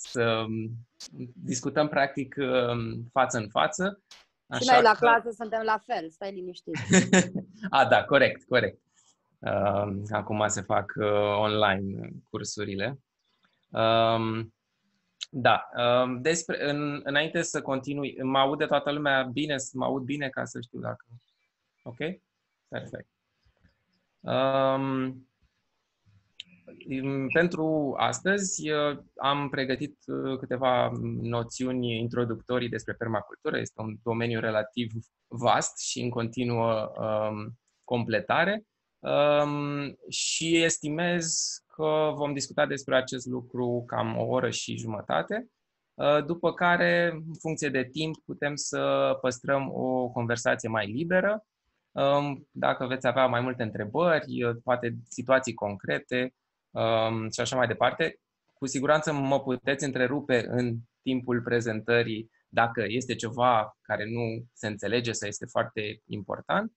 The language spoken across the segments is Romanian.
să discutăm practic față în față. Și noi la clasă suntem la fel, stai liniștit. Da, corect. Acum se fac online cursurile. Da, înainte să continui, mă aude toată lumea bine? Mă aud bine ca să știu dacă... Ok? Perfect. Pentru astăzi am pregătit câteva noțiuni introductorii despre permacultură. Este un domeniu relativ vast și în continuă completare și estimez că vom discuta despre acest lucru cam o oră și jumătate, după care, în funcție de timp, putem să păstrăm o conversație mai liberă. Dacă veți avea mai multe întrebări, poate situații concrete și așa mai departe, cu siguranță mă puteți întrerupe în timpul prezentării dacă este ceva care nu se înțelege sau este foarte important.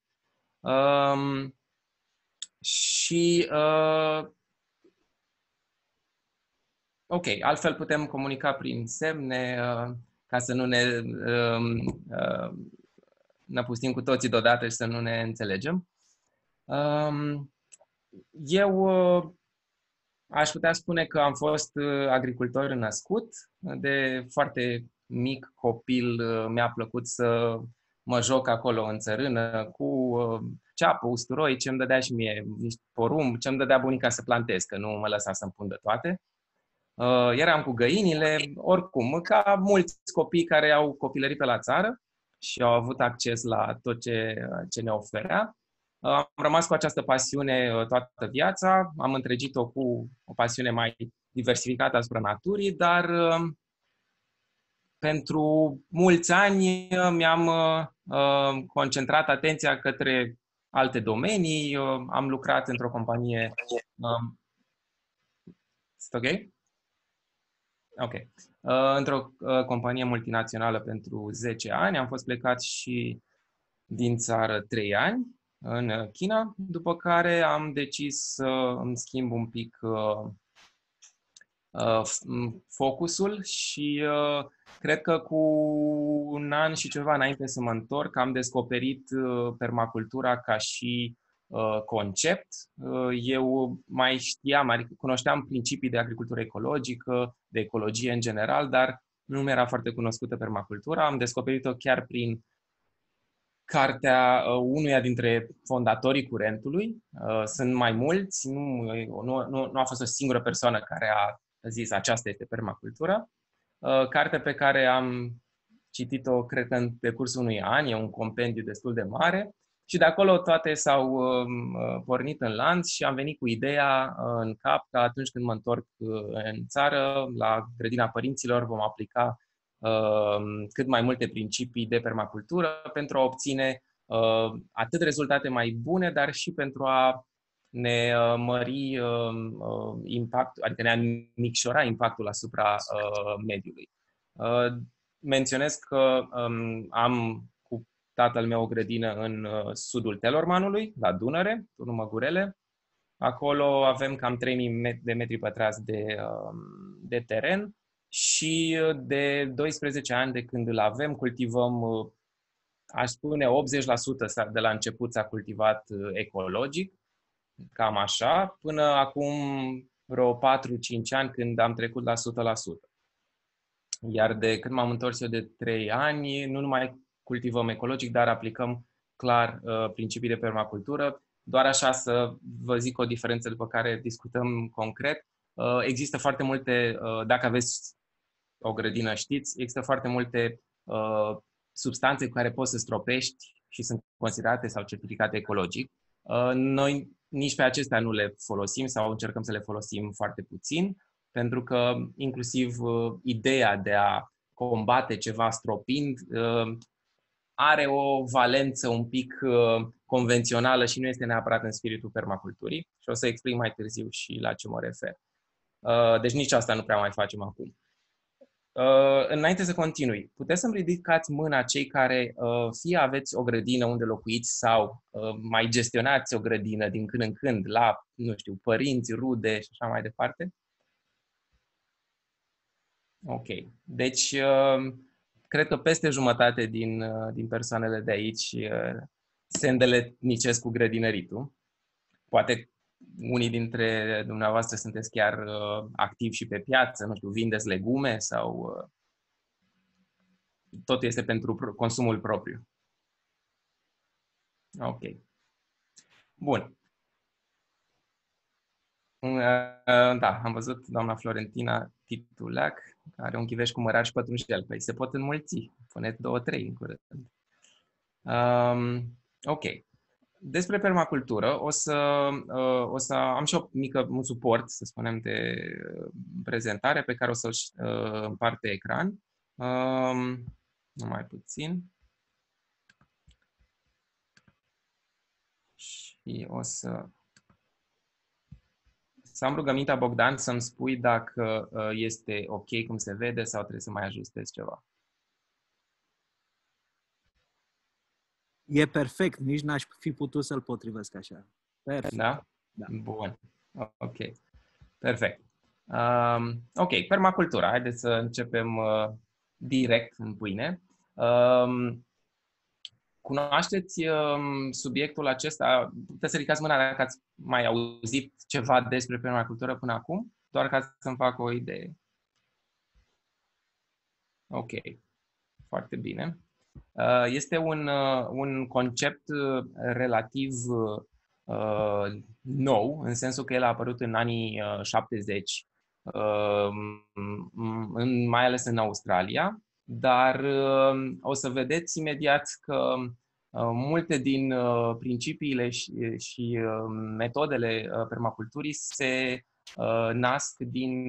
Ok, altfel putem comunica prin semne ca să nu ne năpustim cu toții deodată și să nu ne înțelegem. Eu aș putea spune că am fost agricultor născut. De foarte mic copil mi-a plăcut să mă joc acolo în țărână cu ceapă, usturoi, ce-mi dădea și mie niște porumb, ce-mi dădea bunica să plantez, că nu mă lăsa să-mi pundă toate. Eram cu găinile, oricum, ca mulți copii care au copilărit pe la țară și au avut acces la tot ce ne oferea. Am rămas cu această pasiune toată viața, am întregit-o cu o pasiune mai diversificată asupra naturii, dar pentru mulți ani mi-am concentrat atenția către alte domenii. Am lucrat într-o companie... ok? Ok. Într-o companie multinațională pentru 10 ani. Am fost plecat și din țară 3 ani în China, după care am decis să îmi schimb un pic focusul și cred că cu un an și ceva înainte să mă întorc, am descoperit permacultura ca și concept. Eu mai știam, adică cunoșteam principii de agricultură ecologică, de ecologie în general, dar nu mi-era foarte cunoscută permacultura. Am descoperit-o chiar prin cartea unuia dintre fondatorii curentului. Sunt mai mulți, nu a fost o singură persoană care a zis aceasta este permacultura. Carte pe care am citit-o, cred că în decursul unui an, e un compendiu destul de mare și de acolo toate s-au pornit în lanț și am venit cu ideea în cap că atunci când mă întorc în țară, la grădina părinților, vom aplica cât mai multe principii de permacultură pentru a obține atât rezultate mai bune, dar și pentru a ne mări impactul, adică ne-a micșora impactul asupra mediului. Menționez că am cu tatăl meu o grădină în sudul Telormanului, la Dunăre, turnul Măgurele. Acolo avem cam 3000 de metri pătrați de teren și de 12 ani de când îl avem, cultivăm, aș spune, 80% de la început s-a cultivat ecologic, cam așa, până acum vreo 4-5 ani când am trecut la 100%. Iar de când m-am întors eu de 3 ani, nu numai cultivăm ecologic, dar aplicăm clar principii de permacultură. Doar așa să vă zic o diferență după care discutăm concret. Există foarte multe, dacă aveți o grădină, știți, există foarte multe substanțe cu care poți să stropești și sunt considerate sau certificate ecologic. Noi nici pe acestea nu le folosim sau încercăm să le folosim foarte puțin, pentru că inclusiv ideea de a combate ceva stropind are o valență un pic convențională și nu este neapărat în spiritul permaculturii și o să explic mai târziu și la ce mă refer. Deci nici asta nu prea mai facem acum. Înainte să continui, puteți să-mi ridicați mâna cei care fie aveți o grădină unde locuiți sau mai gestionați o grădină din când în când la, nu știu, părinți, rude și așa mai departe? Ok. Deci, cred că peste jumătate din persoanele de aici se îndeletnicesc cu grădinăritul. Poate unii dintre dumneavoastră sunteți chiar activi și pe piață, nu știu, vindeți legume sau totul este pentru consumul propriu. Ok. Bun. Da, am văzut doamna Florentina Titulac, care are un chiveș cu mărar și pătrunjel. Păi se pot înmulți. Puneți 2-3 în curând. Ok. Despre permacultură o să am și un suport, să spunem, de prezentare pe care o să-l împart pe ecran. Numai puțin. Și o să am rugămintea, Bogdan, să-mi spui dacă este ok cum se vede sau trebuie să mai ajustez ceva. E perfect, nici n-aș fi putut să-l potrivesc așa. Perfect. Da? Da. Bun. Ok. Perfect. Ok, permacultura. Haideți să începem direct în pâine. Cunoașteți subiectul acesta? Puteți să ridicați mâna dacă ați mai auzit ceva despre permacultură până acum? Doar ca să-mi fac o idee. Ok. Foarte bine. Este un concept relativ nou, în sensul că el a apărut în anii 70, mai ales în Australia, dar o să vedeți imediat că multe din principiile și metodele permaculturii se nasc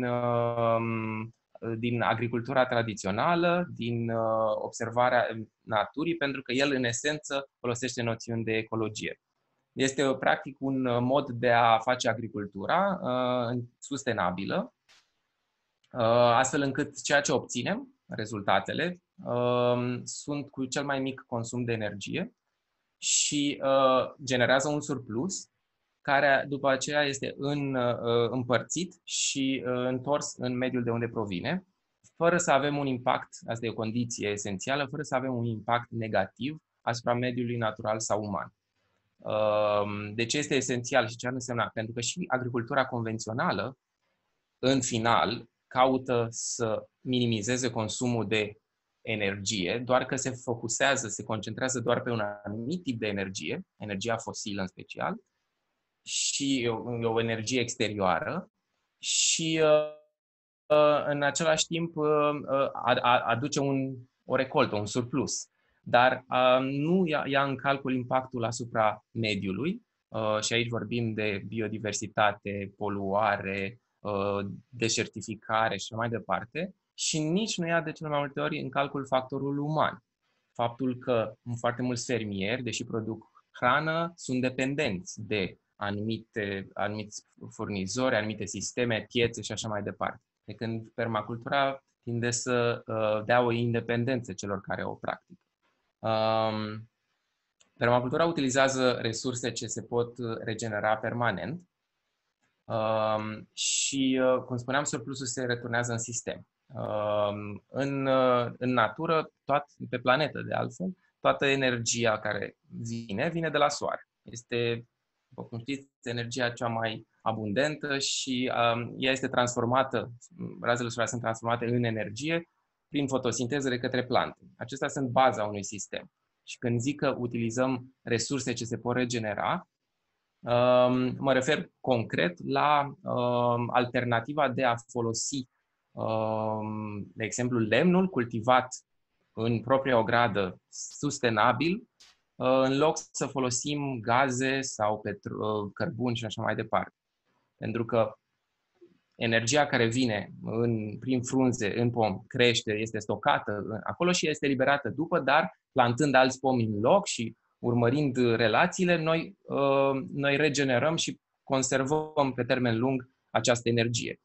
din agricultura tradițională, din observarea naturii, pentru că el, în esență, folosește noțiuni de ecologie. Este, practic, un mod de a face agricultura sustenabilă, astfel încât ceea ce obținem, rezultatele, sunt cu cel mai mic consum de energie și generează un surplus care după aceea este împărțit și întors în mediul de unde provine, fără să avem un impact, asta e o condiție esențială, fără să avem un impact negativ asupra mediului natural sau uman. De ce este esențial și ce ar însemna? Pentru că și agricultura convențională, în final, caută să minimizeze consumul de energie, doar că se focusează, se concentrează doar pe un anumit tip de energie, energia fosilă în special, și o energie exterioară și în același timp aduce o recoltă, un surplus. Dar nu ia în calcul impactul asupra mediului și aici vorbim de biodiversitate, poluare, deșertificare și mai departe și nici nu ia de cele mai multe ori în calcul factorul uman. Faptul că foarte mulți fermieri, deși produc hrană, sunt dependenți de anumiți furnizori, anumite sisteme, piețe și așa mai departe. De când permacultura tinde să dea o independență celor care o practică. Permacultura utilizează resurse ce se pot regenera permanent și, cum spuneam, surplusul se returnează în sistem. În natură, pe planetă de altfel, toată energia care vine de la soare. Este, după cum știți, energia cea mai abundentă și ea este transformată, razele solare sunt transformate în energie prin fotosinteză de către plante. Acestea sunt baza unui sistem. Și când zic că utilizăm resurse ce se pot regenera, mă refer concret la alternativa de a folosi, de exemplu, lemnul cultivat în propria ogradă sustenabil, în loc să folosim gaze sau cărbuni și așa mai departe. Pentru că energia care vine prin frunze, în pom, crește, este stocată acolo și este eliberată după, dar plantând alți pomi în loc și urmărind relațiile, noi regenerăm și conservăm pe termen lung această energie.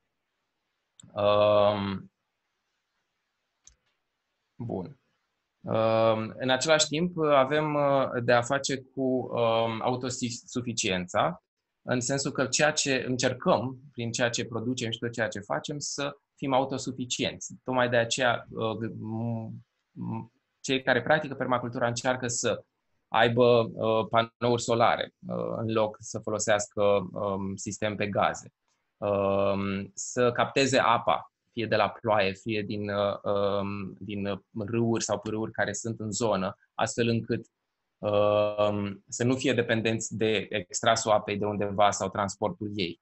Bun. În același timp, avem de a face cu autosuficiența, în sensul că ceea ce încercăm, prin ceea ce producem și tot ceea ce facem, să fim autosuficienți. Tocmai de aceea cei care practică permacultura încearcă să aibă panouri solare în loc să folosească sistem pe gaze, să capteze apa, fie de la ploaie, fie din râuri sau pârâuri care sunt în zonă, astfel încât să nu fie dependenți de extrasul apei de undeva sau transportul ei.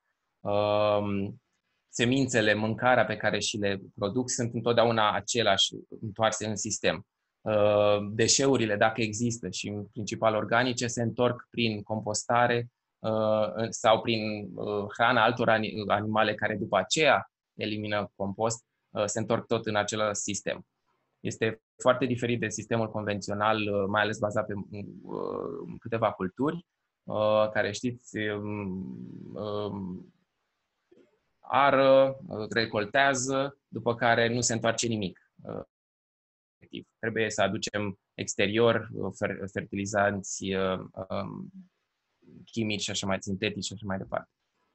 Semințele, mâncarea pe care și le produc sunt întotdeauna aceleași, întoarse în sistem. Deșeurile, dacă există și în principal organice, se întorc prin compostare sau prin hrana altor animale care după aceea elimină compost, se întorc tot în același sistem. Este foarte diferit de sistemul convențional, mai ales bazat pe câteva culturi, care știți, ară, recoltează, după care nu se întoarce nimic. Trebuie să aducem exterior fertilizanți chimici și așa mai sintetici și așa mai departe.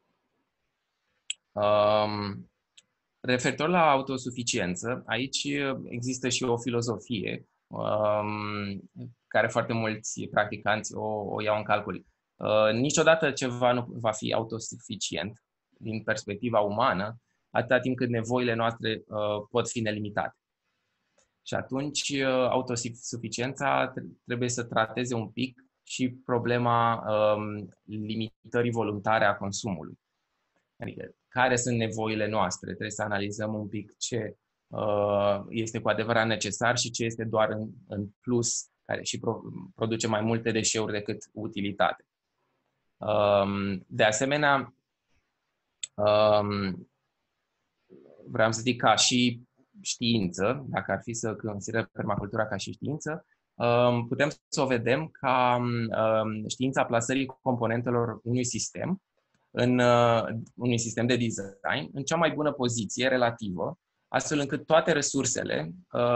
Referitor la autosuficiență, aici există și o filozofie care foarte mulți practicanți o iau în calcul. Niciodată ceva nu va fi autosuficient din perspectiva umană, atâta timp cât nevoile noastre pot fi nelimitate. Și atunci autosuficiența trebuie să trateze un pic și problema limitării voluntare a consumului. Adică, care sunt nevoile noastre? Trebuie să analizăm un pic ce este cu adevărat necesar și ce este doar în plus, care și produce mai multe deșeuri decât utilitate. De asemenea, vreau să zic ca și știință, dacă ar fi să considerăm permacultura ca și știință, putem să o vedem ca știința plasării componentelor unui sistem, în unui sistem de design, în cea mai bună poziție relativă, astfel încât toate resursele,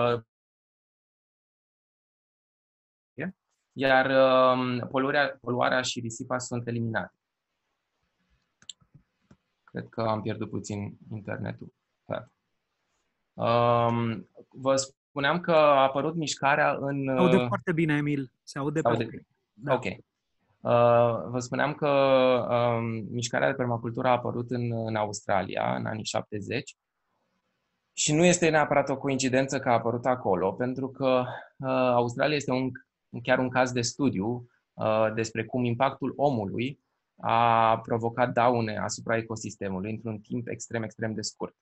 iar poluarea și risipa sunt eliminate. Cred că am pierdut puțin internetul. Vă spuneam că a apărut mișcarea în... Se aude foarte bine, Emil. Se aude perfect. Da. Ok. Vă spuneam că mișcarea de permacultură a apărut în Australia în anii 70 și nu este neapărat o coincidență că a apărut acolo, pentru că Australia este chiar un caz de studiu despre cum impactul omului a provocat daune asupra ecosistemului într-un timp extrem, extrem de scurt.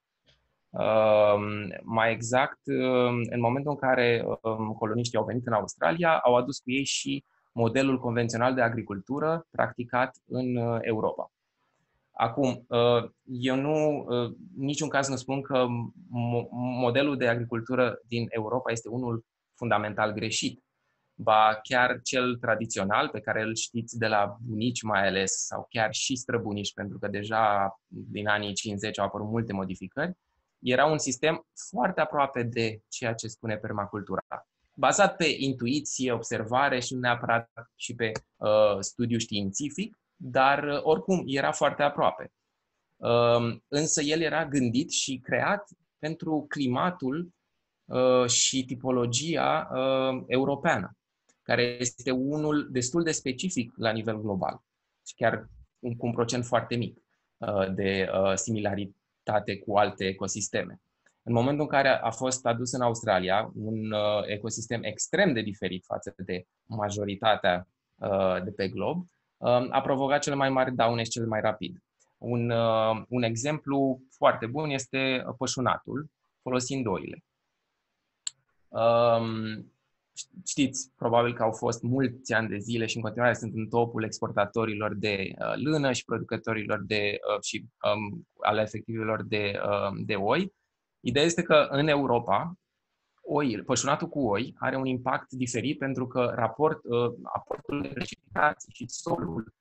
Mai exact, în momentul în care coloniștii au venit în Australia, au adus cu ei și modelul convențional de agricultură practicat în Europa. Acum, eu niciun caz nu spun că modelul de agricultură din Europa este unul fundamental greșit, ba chiar cel tradițional, pe care îl știți de la bunici mai ales, sau chiar și străbunici, pentru că deja din anii 50 au apărut multe modificări, era un sistem foarte aproape de ceea ce spune permacultura. Bazat pe intuiție, observare și nu neapărat și pe studiu științific, dar oricum era foarte aproape. Însă el era gândit și creat pentru climatul și tipologia europeană, care este unul destul de specific la nivel global și chiar cu un procent foarte mic de similaritate cu alte ecosisteme. În momentul în care a fost adus în Australia, un ecosistem extrem de diferit față de majoritatea de pe glob, a provocat cele mai mari daune și cel mai rapid. Un exemplu foarte bun este pășunatul, folosind oile. Știți, probabil că au fost mulți ani de zile și în continuare sunt în topul exportatorilor de lână și producătorilor și ale efectivelor de oi. Ideea este că în Europa, pășunatul cu oi are un impact diferit pentru că aportul de precipitații și solul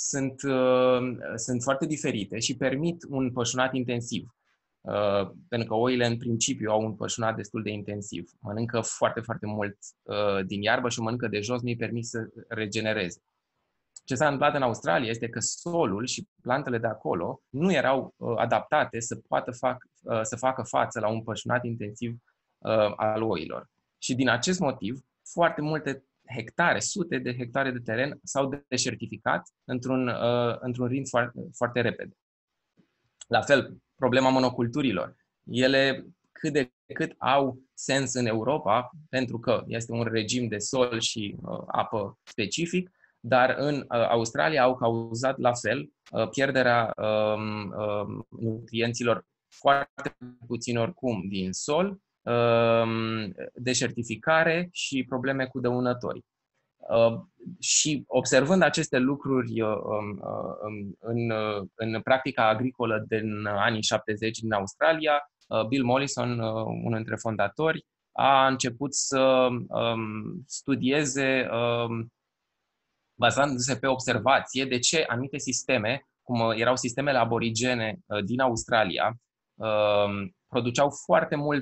sunt foarte diferite și permit un pășunat intensiv. Pentru că oile în principiu au un pășunat destul de intensiv. Mănâncă foarte, foarte mult din iarbă și mănâncă de jos, nu-i permis să regenereze. Ce s-a întâmplat în Australia este că solul și plantele de acolo nu erau adaptate să facă față la un pășunat intensiv al oilor. Și din acest motiv, foarte multe hectare, sute de hectare de teren s-au deșertificat într-un ritm foarte repede. La fel, problema monoculturilor. Ele cât de cât au sens în Europa, pentru că este un regim de sol și apă specific, dar în Australia au cauzat la fel pierderea nutrienților foarte puțin oricum din sol, deșertificare și probleme cu dăunători. Și observând aceste lucruri în practica agricolă din anii 70 din Australia, Bill Mollison, unul dintre fondatori, a început să studieze, bazându-se pe observație, de ce anumite sisteme, cum erau sistemele aborigene din Australia, produceau foarte mult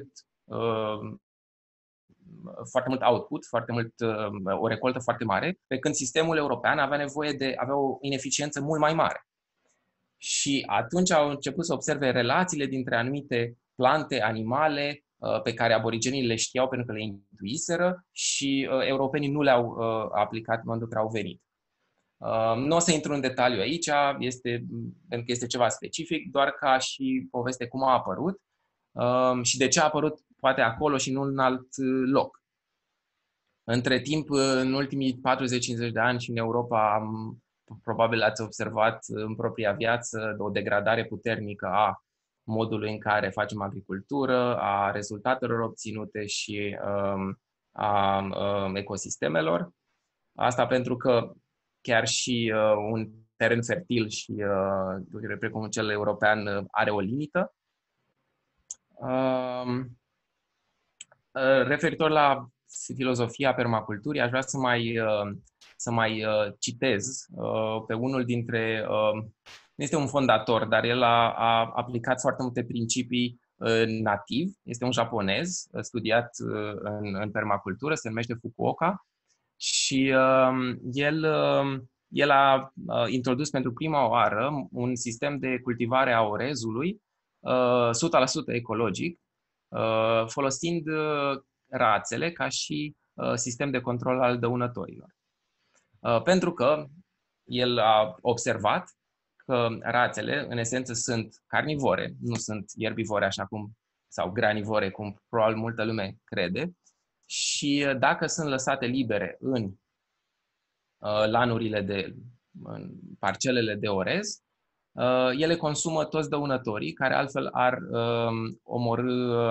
output, o recoltă foarte mare, pe când sistemul european avea o ineficiență mult mai mare. Și atunci au început să observe relațiile dintre anumite plante, animale, pe care aborigenii le știau pentru că le intuiseră și europenii nu le-au aplicat în momentul în care au venit. Nu o să intru în detaliu aici, pentru că este ceva specific, doar ca și poveste cum a apărut și de ce a apărut poate acolo și nu în alt loc. Între timp, în ultimii 40-50 de ani și în Europa, probabil ați observat în propria viață o degradare puternică a modului în care facem agricultură, a rezultatelor obținute și a ecosistemelor. Asta pentru că chiar și un teren fertil și precum cel european are o limită. Referitor la filozofia permaculturii, aș vrea să mai citez pe unul dintre... Nu este un fondator, dar el a aplicat foarte multe principii nativ. Este un japonez studiat în permacultură, se numește Fukuoka și el a introdus pentru prima oară un sistem de cultivare a orezului 100% ecologic, folosind rațele ca și sistem de control al dăunătorilor. Pentru că el a observat că rațele, în esență, sunt carnivore, nu sunt ierbivore așa cum, sau granivore, cum probabil multă lume crede, și dacă sunt lăsate libere în lanurile în parcelele de orez, ele consumă toți dăunătorii care altfel ar omorî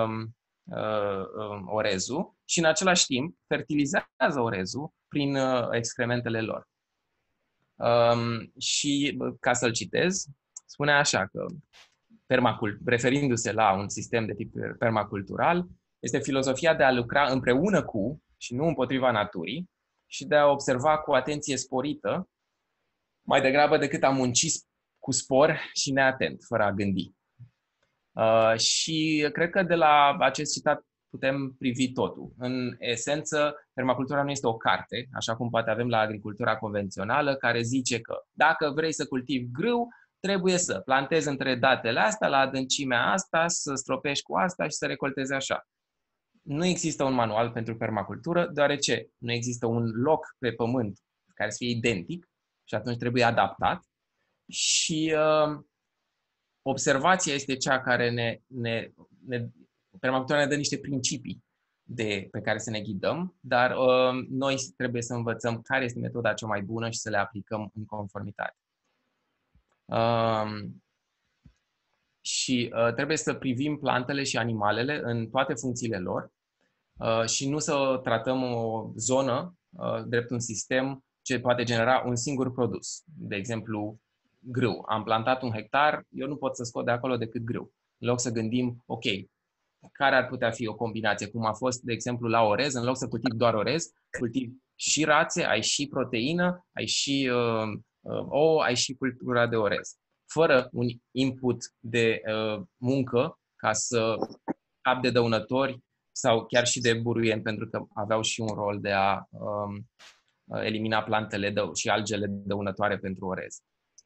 orezul și în același timp fertilizează orezul prin excrementele lor. Și ca să-l citez, spune așa că referindu-se la un sistem de tip permacultural, este filozofia de a lucra împreună cu și nu împotriva naturii și de a observa cu atenție sporită mai degrabă decât a munci cu spor și neatent, fără a gândi. Și cred că de la acest citat putem privi totul. În esență, permacultura nu este o carte, așa cum poate avem la agricultura convențională, care zice că dacă vrei să cultivi grâu, trebuie să plantezi între datele astea, la adâncimea asta, să stropești cu asta și să recoltezi așa. Nu există un manual pentru permacultură, deoarece nu există un loc pe pământ care să fie identic și atunci trebuie adaptat. Și observația este cea care permacultura ne dă niște principii pe care să ne ghidăm, dar noi trebuie să învățăm care este metoda cea mai bună și să le aplicăm în conformitate. Și trebuie să privim plantele și animalele în toate funcțiile lor și nu să tratăm o zonă drept un sistem ce poate genera un singur produs. De exemplu, grâu. Am plantat 1 hectar, eu nu pot să scot de acolo decât grâu. În loc să gândim, ok, care ar putea fi o combinație, cum a fost, de exemplu, la orez, în loc să cultivi doar orez, cultivi și rațe, ai și proteină, ai și ouă, ai și cultura de orez. Fără un input de muncă ca să cap de dăunători sau chiar și de buruieni, pentru că aveau și un rol de a elimina plantele și algele dăunătoare pentru orez.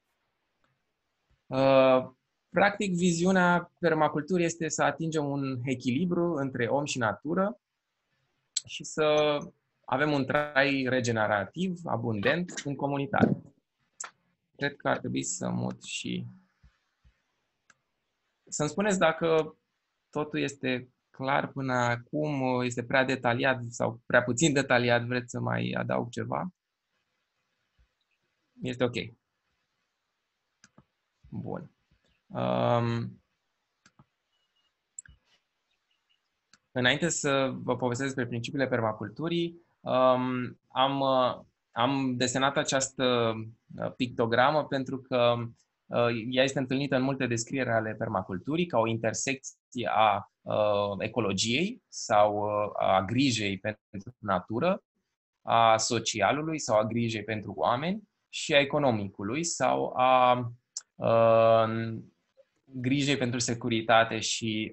Practic, viziunea permaculturii este să atingem un echilibru între om și natură și să avem un trai regenerativ, abundent, în comunitate. Cred că ar trebui să mut și... Să-mi spuneți dacă totul este clar până acum, este prea detaliat sau prea puțin detaliat, vreți să mai adaug ceva? Este ok. Bun. Înainte să vă povestesc despre principiile permaculturii, am desenat această pictogramă pentru că ea este întâlnită în multe descrieri ale permaculturii ca o intersecție a ecologiei sau a grijei pentru natură, a socialului sau a grijei pentru oameni și a economicului sau a grijei pentru securitate și,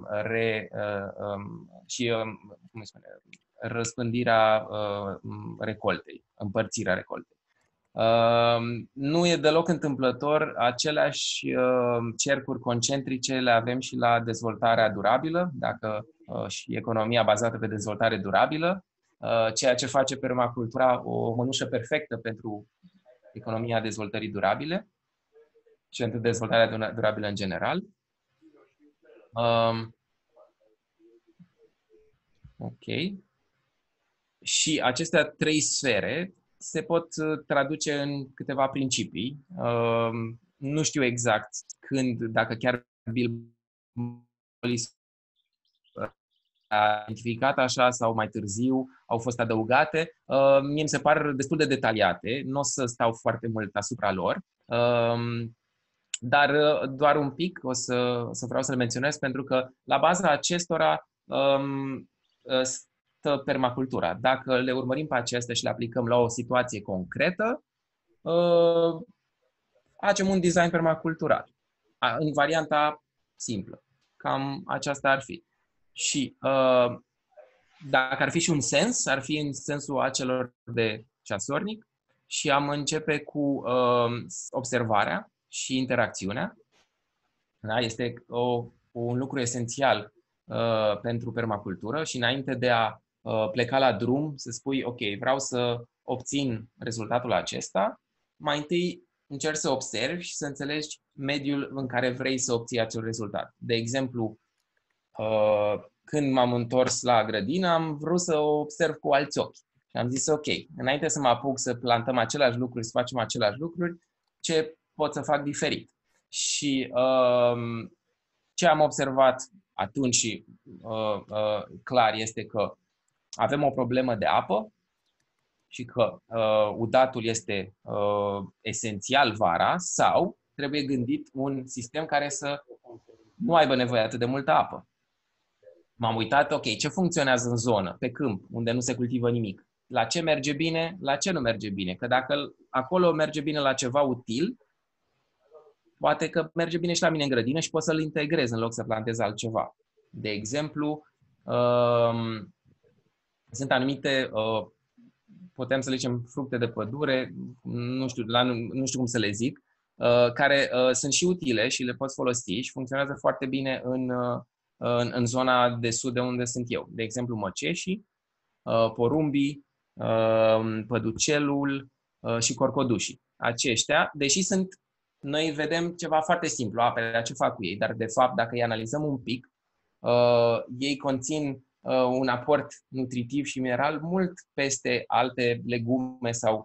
răspândirea recoltei, împărțirea recoltei. Nu e deloc întâmplător, aceleași cercuri concentrice le avem și la dezvoltarea durabilă, dacă și economia bazată pe dezvoltare durabilă, ceea ce face permacultura o mănușă perfectă pentru economia dezvoltării durabile și pentru dezvoltarea durabilă în general. Ok. Și acestea 3 sfere se pot traduce în câteva principii. Nu știu exact când, dacă chiar Bill a identificat așa sau mai târziu au fost adăugate. Mie mi se par destul de detaliate, nu o să stau foarte mult asupra lor, dar doar un pic o să vreau să le menționez, pentru că la baza acestora stă permacultura. Dacă le urmărim pe acestea și le aplicăm la o situație concretă, facem un design permacultural, în varianta simplă. Cam aceasta ar fi. Și dacă ar fi și un sens, ar fi în sensul acelor de ceasornic și am începe cu observarea și interacțiunea. Da? Este un lucru esențial pentru permacultură și înainte de a pleca la drum, să spui, ok, vreau să obțin rezultatul acesta, mai întâi încerci să observi și să înțelegi mediul în care vrei să obții acel rezultat. De exemplu, când m-am întors la grădină, am vrut să o observ cu alți ochi. Și am zis, ok, înainte să mă apuc să plantăm același lucruri, să facem același lucruri, ce pot să fac diferit? Și ce am observat atunci și clar este că avem o problemă de apă și că udatul este esențial vara sau trebuie gândit un sistem care să nu aibă nevoie atât de multă apă. M-am uitat, ok, ce funcționează în zonă, pe câmp, unde nu se cultivă nimic? La ce merge bine, la ce nu merge bine? Că dacă acolo merge bine la ceva util, poate că merge bine și la mine în grădină și pot să-l integrez în loc să plantez altceva. De exemplu, sunt anumite, putem să le zicem fructe de pădure, nu știu cum să le zic, care sunt și utile și le poți folosi și funcționează foarte bine în zona de sud de unde sunt eu. De exemplu, măceșii, porumbii, păducelul și corcodușii. Aceștia, deși noi vedem ceva foarte simplu, apele, ce fac cu ei, dar de fapt, dacă îi analizăm un pic, ei conțin un aport nutritiv și mineral mult peste alte legume sau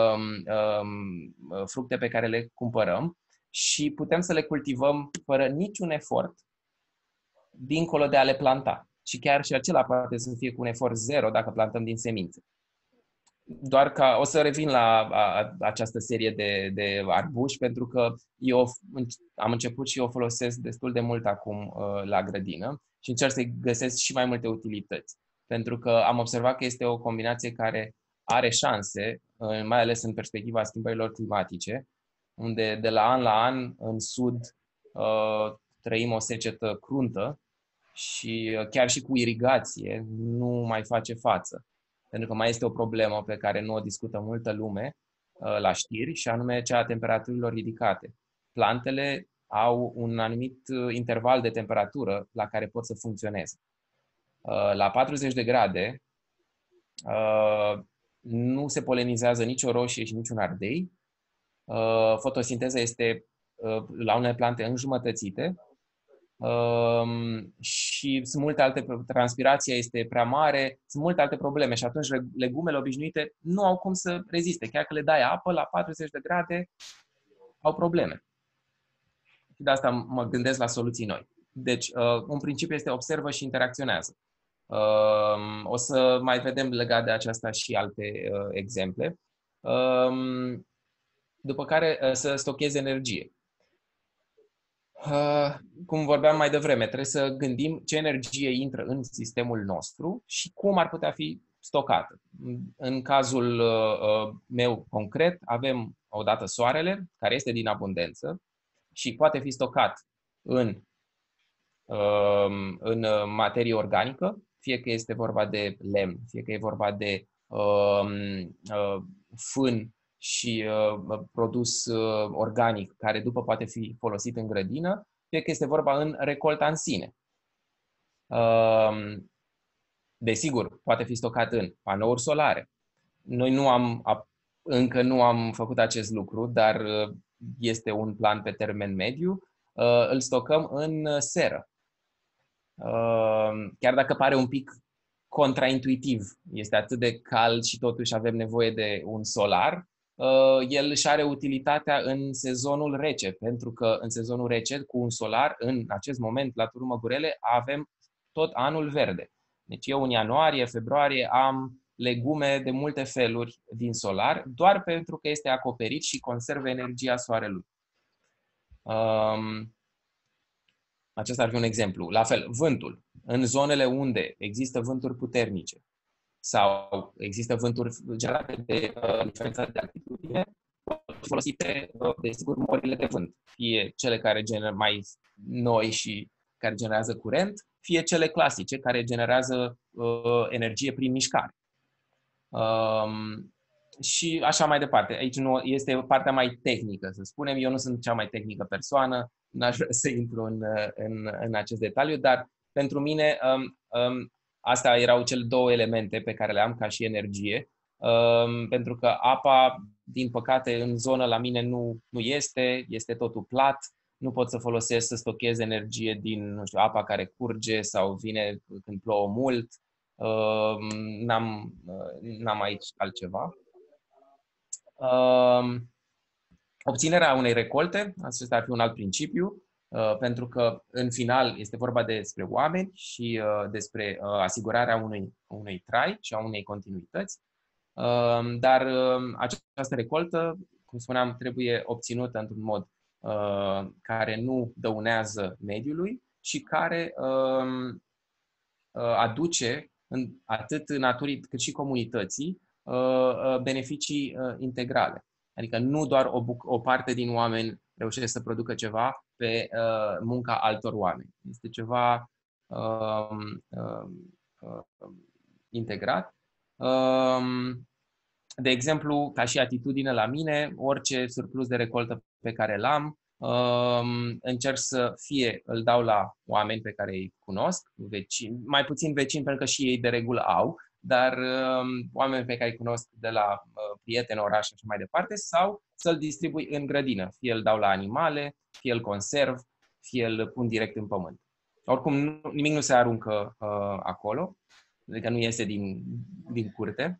fructe pe care le cumpărăm și putem să le cultivăm fără niciun efort dincolo de a le planta. Și chiar și acela poate să fie cu un efort zero dacă plantăm din semințe. Doar o să revin la această serie de arbuși, pentru că eu am început și eu o folosesc destul de mult acum la grădină și încerc să găsesc și mai multe utilități. Pentru că am observat că este o combinație care are șanse, mai ales în perspectiva schimbărilor climatice, unde de la an în sud trăim o secetă cruntă și chiar și cu irigație nu mai face față. Pentru că mai este o problemă pe care nu o discută multă lume la știri, și anume cea a temperaturilor ridicate. Plantele au un anumit interval de temperatură la care pot să funcționeze. La 40 de grade nu se polenizează nici o roșie și nici un ardei. Fotosinteza este la unele plante înjumătățite și sunt multe alte, transpirația este prea mare, sunt multe alte probleme și atunci legumele obișnuite nu au cum să reziste. Chiar că le dai apă, la 40 de grade au probleme. Și de asta mă gândesc la soluții noi. Deci, un principiu este observă și interacționează. O să mai vedem legat de aceasta și alte exemple. După care să stochezi energie. Cum vorbeam mai devreme, trebuie să gândim ce energie intră în sistemul nostru și cum ar putea fi stocată. În cazul meu concret, avem odată soarele, care este din abundență și poate fi stocat în materie organică, fie că este vorba de lemn, fie că e vorba de fân și produs organic, care după poate fi folosit în grădină, fie că este vorba în recolta în sine. Desigur, poate fi stocat în panouri solare. Noi încă nu am făcut acest lucru, dar este un plan pe termen mediu. Îl stocăm în seră. Chiar dacă pare un pic contraintuitiv, este atât de cald și totuși avem nevoie de un solar, el își are utilitatea în sezonul rece, pentru că în sezonul rece, cu un solar, în acest moment, la Târgu Măgurele, avem tot anul verde. Deci eu în ianuarie, februarie am legume de multe feluri din solar, doar pentru că este acoperit și conservă energia soarelui. Acesta ar fi un exemplu. La fel, vântul. În zonele unde există vânturi puternice sau există vânturi generate de diferența de altitudine, pot fi folosite, desigur, morile de vânt. Fie cele care generează mai noi și care generează curent, fie cele clasice care generează energie prin mișcare. Și așa mai departe. Aici nu este partea mai tehnică, să spunem. Eu nu sunt cea mai tehnică persoană, n-aș vrea să intru în acest detaliu, dar pentru mine astea erau cele două elemente pe care le am ca și energie, pentru că apa, din păcate, în zonă la mine nu este totul plat, nu pot să folosesc să stochez energie din, nu știu, apa care curge sau vine când plouă mult, n-am aici altceva. Obținerea unei recolte, acesta ar fi un alt principiu, pentru că în final este vorba despre oameni și despre asigurarea unui trai și a unei continuități, dar această recoltă, cum spuneam, trebuie obținută într-un mod care nu dăunează mediului și care aduce atât naturii cât și comunității beneficii integrale. Adică nu doar o parte din oameni reușesc să producă ceva pe munca altor oameni. Este ceva integrat. De exemplu, ca și atitudine la mine, orice surplus de recoltă pe care l-am, încerc să fie îl dau la oameni pe care îi cunosc, vecini, mai puțin vecini pentru că și ei de regulă au, dar oameni pe care îi cunosc de la prieteni, oraș și așa mai departe, sau să-l distribui în grădină. Fie îl dau la animale, fie îl conserv, fie îl pun direct în pământ. Oricum, nimic nu se aruncă acolo, adică nu iese din curte.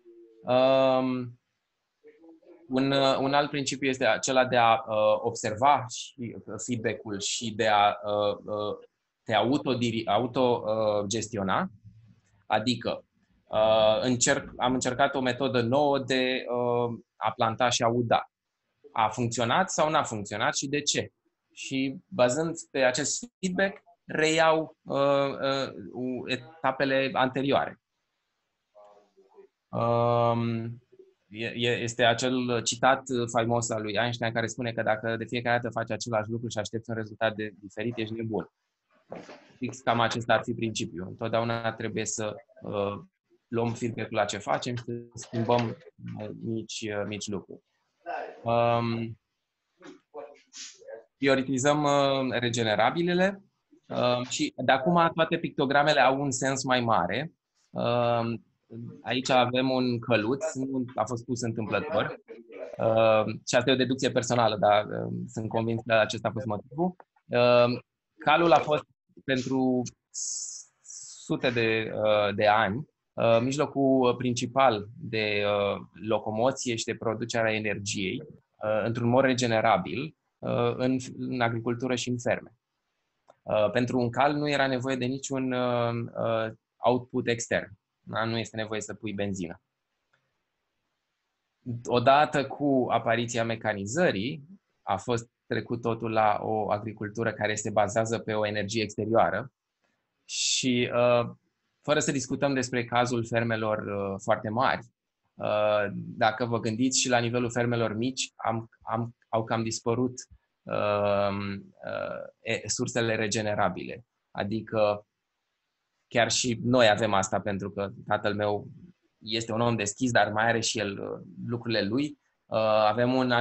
Un alt principiu este acela de a observa și feedback-ul și de a te autogestiona. Adică am încercat o metodă nouă de a planta și a uda. A funcționat sau n-a funcționat și de ce? Și bazând pe acest feedback, reiau etapele anterioare. Este acel citat faimos al lui Einstein care spune că dacă de fiecare dată faci același lucru și aștepți un rezultat diferit, ești nebun. Fix cam acesta ar fi principiul. Întotdeauna trebuie să luăm feedback-ul la ce facem și să schimbăm mici lucruri. Prioritizăm regenerabilele și de acum toate pictogramele au un sens mai mare. Aici avem un căluț, nu a fost pus întâmplător. Și asta e o deducție personală, dar sunt convins că acesta a fost motivul. Calul a fost pentru sute de ani mijlocul principal de locomoție și de producerea energiei într-un mod regenerabil în agricultură și în ferme. Pentru un cal nu era nevoie de niciun output extern. Da? Nu este nevoie să pui benzină. Odată cu apariția mecanizării, a fost trecut totul la o agricultură care se bazează pe o energie exterioară și fără să discutăm despre cazul fermelor foarte mari, dacă vă gândiți și la nivelul fermelor mici, au cam dispărut sursele regenerabile. Adică chiar și noi avem asta, pentru că tatăl meu este un om deschis, dar mai are și el lucrurile lui. Avem o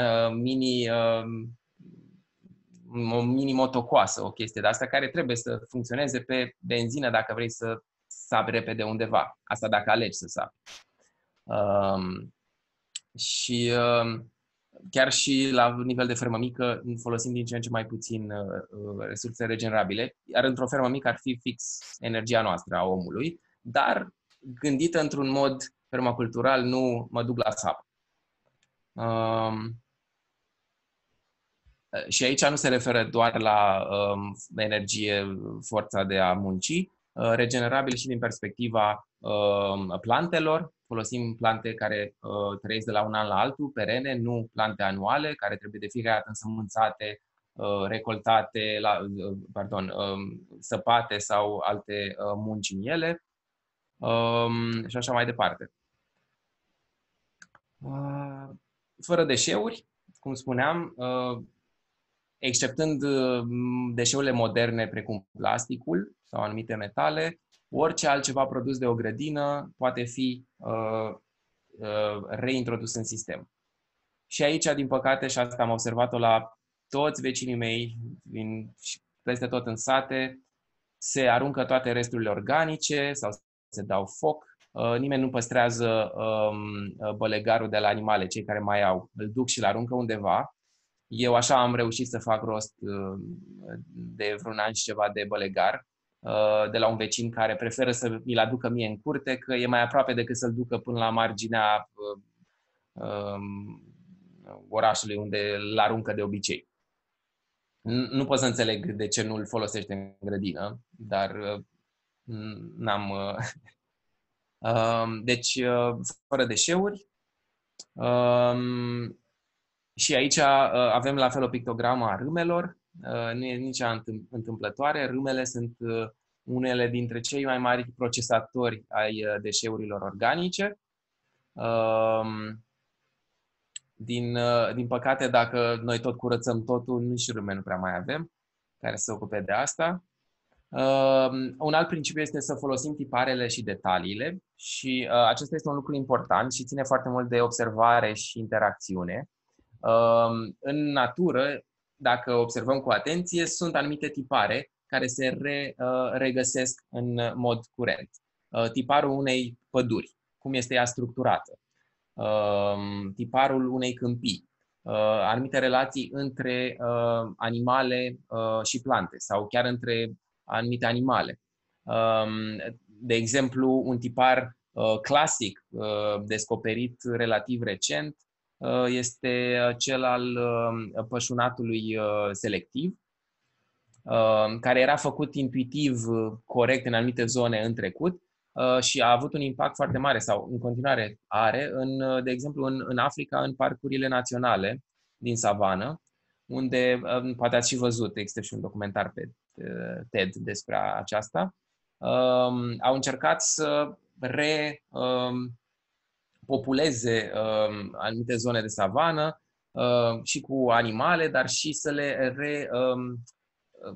mini motocoasă, o chestie de asta, care trebuie să funcționeze pe benzină dacă vrei să sapi repede undeva. Asta dacă alegi să sapi. Și chiar și la nivel de fermă mică folosim din ce în ce mai puțin resurse regenerabile, iar într-o fermă mică ar fi fix energia noastră a omului, dar gândită într-un mod permacultural, nu mă duc la sap. Și aici nu se referă doar la energie, forța de a munci, regenerabil și din perspectiva plantelor. Folosim plante care trăiesc de la un an la altul, perene, nu plante anuale, care trebuie de fiecare dată însămânțate, recoltate, săpate sau alte munci în ele și așa mai departe. Fără deșeuri, cum spuneam, exceptând deșeurile moderne precum plasticul sau anumite metale, orice altceva produs de o grădină poate fi reintrodus în sistem. Și aici, din păcate, și asta am observat-o la toți vecinii mei, peste tot în sate, se aruncă toate resturile organice sau se dau foc. Nimeni nu păstrează bălegarul de la animale, cei care mai au. Îl duc și îl aruncă undeva. Eu așa am reușit să fac rost de vreun an și ceva de bălegar de la un vecin care preferă să mi-l aducă mie în curte, că e mai aproape decât să-l ducă până la marginea orașului unde îl aruncă de obicei. Nu pot să înțeleg de ce nu îl folosește în grădină, dar n-am... Deci, fără deșeuri. Și aici avem la fel o pictogramă a râmelor. Nu e nici întâmplătoare. Râmele sunt unele dintre cei mai mari procesatori ai deșeurilor organice. Din păcate, dacă noi tot curățăm totul, nici râme nu prea mai avem care să se ocupe de asta. Un alt principiu este să folosim tiparele și detaliile și acesta este un lucru important și ține foarte mult de observare și interacțiune. În natură, dacă observăm cu atenție, sunt anumite tipare care se regăsesc în mod curent. Tiparul unei păduri, cum este ea structurată. Tiparul unei câmpii. Anumite relații între animale și plante sau chiar între anumite animale. De exemplu, un tipar clasic descoperit relativ recent este cel al pășunatului selectiv, care era făcut intuitiv corect în anumite zone în trecut și a avut un impact foarte mare sau în continuare are, de exemplu în Africa, în parcurile naționale din savană, unde poate ați și văzut, există și un documentar pe TED despre aceasta, au încercat să populeze anumite zone de savană și cu animale, dar și să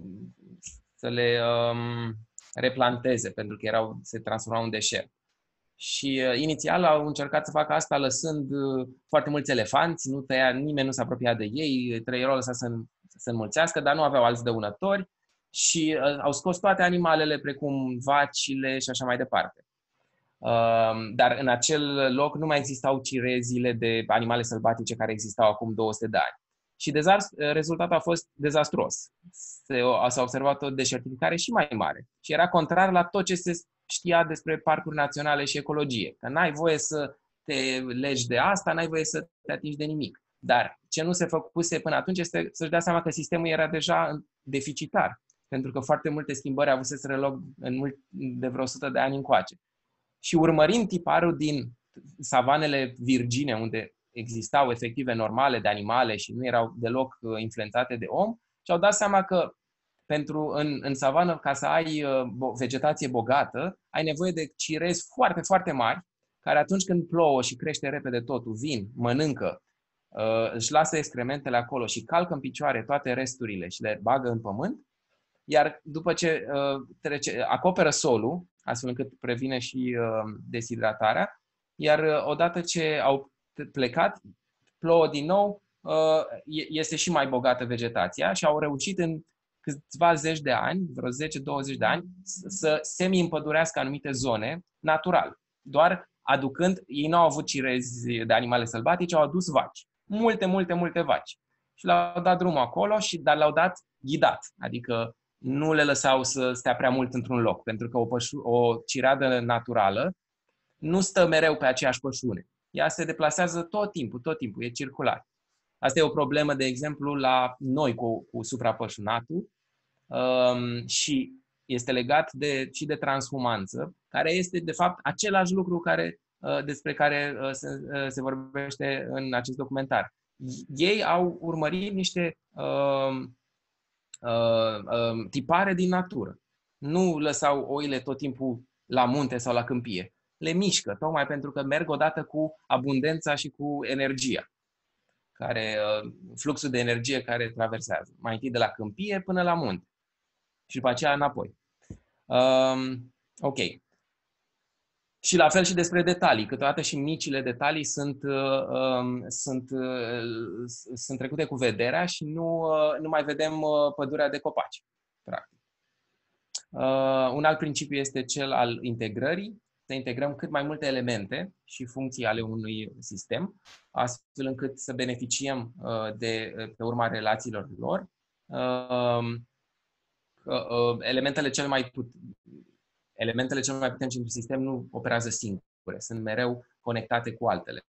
le replanteze, pentru că se transformau în deșert. Și inițial au încercat să facă asta lăsând foarte mulți elefanți, nimeni nu s-a apropiat de ei, erau lăsați să se înmulțească, dar nu aveau alți dăunători și au scos toate animalele precum vacile și așa mai departe. Dar în acel loc nu mai existau cirezile de animale sălbatice care existau acum 200 de ani. Și rezultatul a fost dezastruos. S-a observat o deșertificare și mai mare. Și era contrar la tot ce se știa despre parcuri naționale și ecologie. Că n-ai voie să te legi de asta, n-ai voie să te atingi de nimic. Dar ce nu se făcuse până atunci este să-și dea seama că sistemul era deja deficitar. Pentru că foarte multe schimbări avuseseră loc de vreo 100 de ani încoace. Și urmărind tiparul din savanele virgine, unde existau efective normale de animale și nu erau deloc influențate de om, și-au dat seama că în savană, ca să ai vegetație bogată, ai nevoie de cirezi foarte, foarte mari, care atunci când plouă și crește repede totul, vin, mănâncă, își lasă excrementele acolo și calcă în picioare toate resturile și le bagă în pământ, iar după ce acoperă solul, astfel încât previne și deshidratarea, iar odată ce au plecat, plouă din nou, este și mai bogată vegetația și au reușit în câțiva zeci de ani, vreo 10-20 de ani, să semi-împădurească anumite zone natural. Doar aducând, ei nu au avut cirezi de animale sălbatice, au adus vaci. Multe vaci. Și le-au dat drumul acolo, dar le-au dat ghidat, adică nu le lăsau să stea prea mult într-un loc, pentru că o cireadă naturală nu stă mereu pe aceeași pășune. Ea se deplasează tot timpul, e circular. Asta e o problemă, de exemplu, la noi cu suprapășunatul și este legat și de transhumanță, care este, de fapt, același lucru despre care se vorbește în acest documentar. Ei au urmărit niște tipare din natură. Nu lăsau oile tot timpul la munte sau la câmpie. Le mișcă, tocmai pentru că merg odată cu abundența și cu energia. Fluxul de energie care traversează. Mai întâi de la câmpie până la munte. Și după aceea înapoi. Ok. Și la fel și despre detalii. Câteodată și micile detalii sunt trecute cu vederea și nu mai vedem pădurea de copaci, practic. Un alt principiu este cel al integrării. Să integrăm cât mai multe elemente și funcții ale unui sistem, astfel încât să beneficiem pe urma relațiilor lor. Elementele cel mai puternice într-un sistem nu operează singure, sunt mereu conectate cu altele.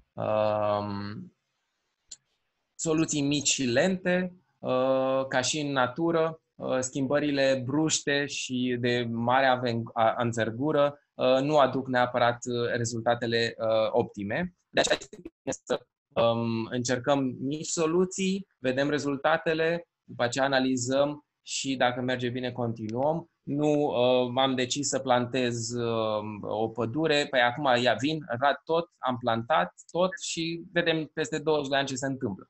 Soluții mici și lente, ca și în natură, schimbările bruște și de mare anvergură nu aduc neapărat rezultatele optime. De aceea este bine să încercăm mici soluții, vedem rezultatele, după aceea analizăm și dacă merge bine continuăm. Nu am decis să plantez o pădure, păi acum rad tot, am plantat tot și vedem peste 20 de ani ce se întâmplă.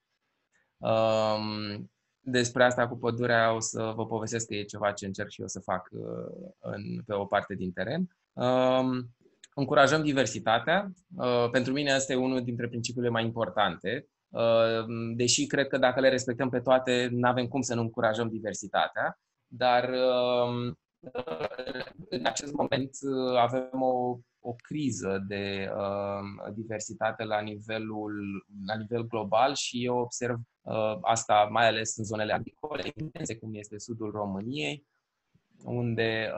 Despre asta cu pădurea o să vă povestesc că e ceva ce încerc și eu să fac pe o parte din teren. Încurajăm diversitatea. Pentru mine asta e unul dintre principiile mai importante. Deși cred că dacă le respectăm pe toate, nu avem cum să nu încurajăm diversitatea. Dar în acest moment avem o criză de diversitate la nivel global și eu observ asta mai ales în zonele agricole intense, cum este sudul României, unde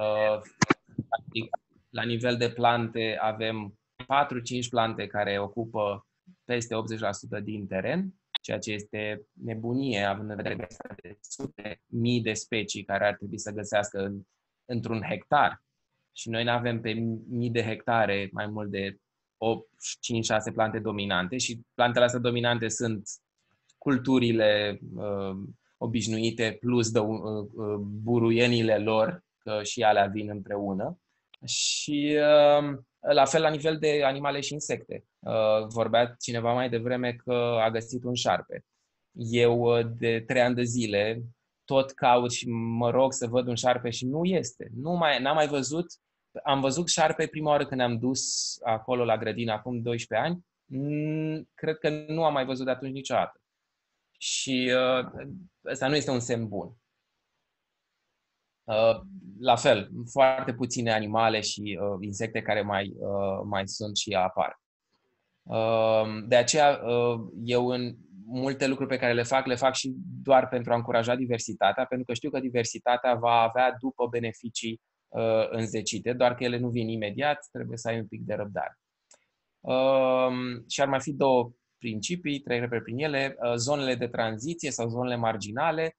la nivel de plante avem 4-5 plante care ocupă peste 80% din teren, ceea ce este nebunie, având în vedere că de sute mii de specii care ar trebui să găsească într-un hectar. Și noi nu avem pe mii de hectare mai mult de 5-6 plante dominante și plantele astea dominante sunt culturile obișnuite plus buruienile lor, că și alea vin împreună. Și la fel la nivel de animale și insecte. Vorbea cineva mai devreme că a găsit un șarpe. Eu de 3 ani de zile tot caut și mă rog să văd un șarpe și nu este. N-am mai văzut am văzut șarpe prima oară când am dus acolo la grădină, acum 12 ani. Cred că nu am mai văzut de atunci niciodată. Și ăsta nu este un semn bun. La fel, foarte puține animale și insecte care mai sunt și apar. De aceea, eu în multe lucruri pe care le fac și doar pentru a încuraja diversitatea, pentru că știu că diversitatea va avea după beneficii înzecite, doar că ele nu vin imediat, trebuie să ai un pic de răbdare. Și ar mai fi două principii, trei repede prin ele, zonele de tranziție sau zonele marginale.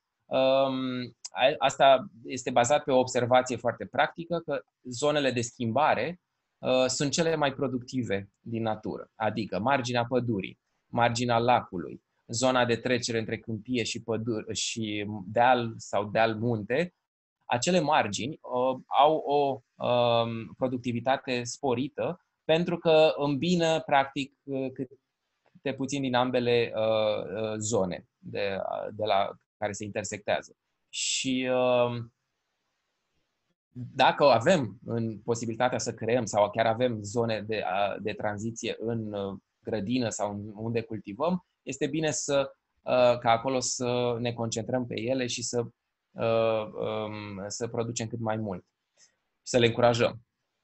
Asta este bazat pe o observație foarte practică, că zonele de schimbare sunt cele mai productive din natură, adică marginea pădurii, marginea lacului, zona de trecere între câmpie și deal sau deal-munte. Acele margini au o productivitate sporită pentru că îmbină practic câte puțin din ambele zone de la care se intersectează. Și dacă avem în posibilitatea să creăm sau chiar avem zone de tranziție în grădină sau unde cultivăm, este bine ca acolo să ne concentrăm pe ele și să producem cât mai mult. Să le încurajăm.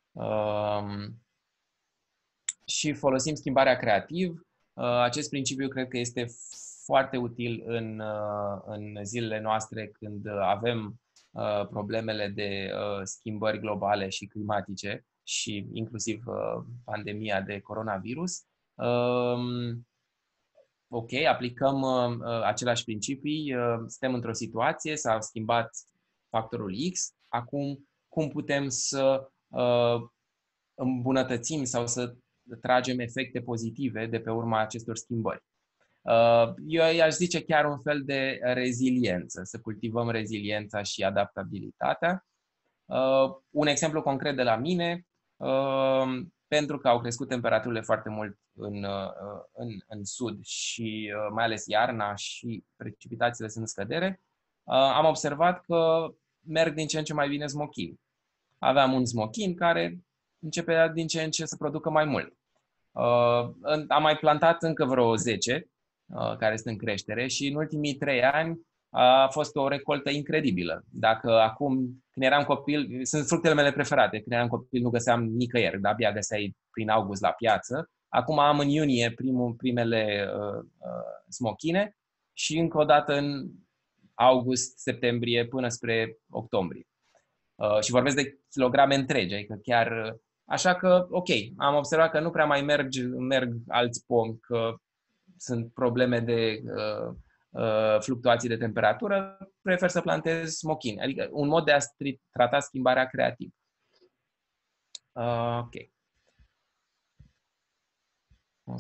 Și folosim schimbarea creativ. Acest principiu cred că este foarte util în zilele noastre când avem problemele de schimbări globale și climatice și inclusiv pandemia de coronavirus. Ok, aplicăm aceleași principii, suntem într-o situație, s-a schimbat factorul X, acum cum putem să îmbunătățim sau să tragem efecte pozitive de pe urma acestor schimbări. Eu i-aș zice chiar un fel de reziliență, să cultivăm reziliența și adaptabilitatea. Un exemplu concret de la mine, pentru că au crescut temperaturile foarte mult în sud și mai ales iarna și precipitațiile sunt în scădere, am observat că merg din ce în ce mai bine smochini. Aveam un smochin care începea din ce în ce să producă mai mult. Am mai plantat încă vreo 10 care sunt în creștere și în ultimii 3 ani a fost o recoltă incredibilă. Dacă acum, când eram copil, sunt fructele mele preferate, când eram copil nu găseam nicăieri, de-abia găseai prin august la piață. Acum am în iunie primele smochine și încă o dată în august, septembrie până spre octombrie. Și vorbesc de kilograme întregi, adică chiar... Așa că, ok, am observat că nu prea mai merg alți pomi, că sunt probleme de fluctuații de temperatură, prefer să plantez smochini. Adică un mod de a trata schimbarea creativ. Ok. O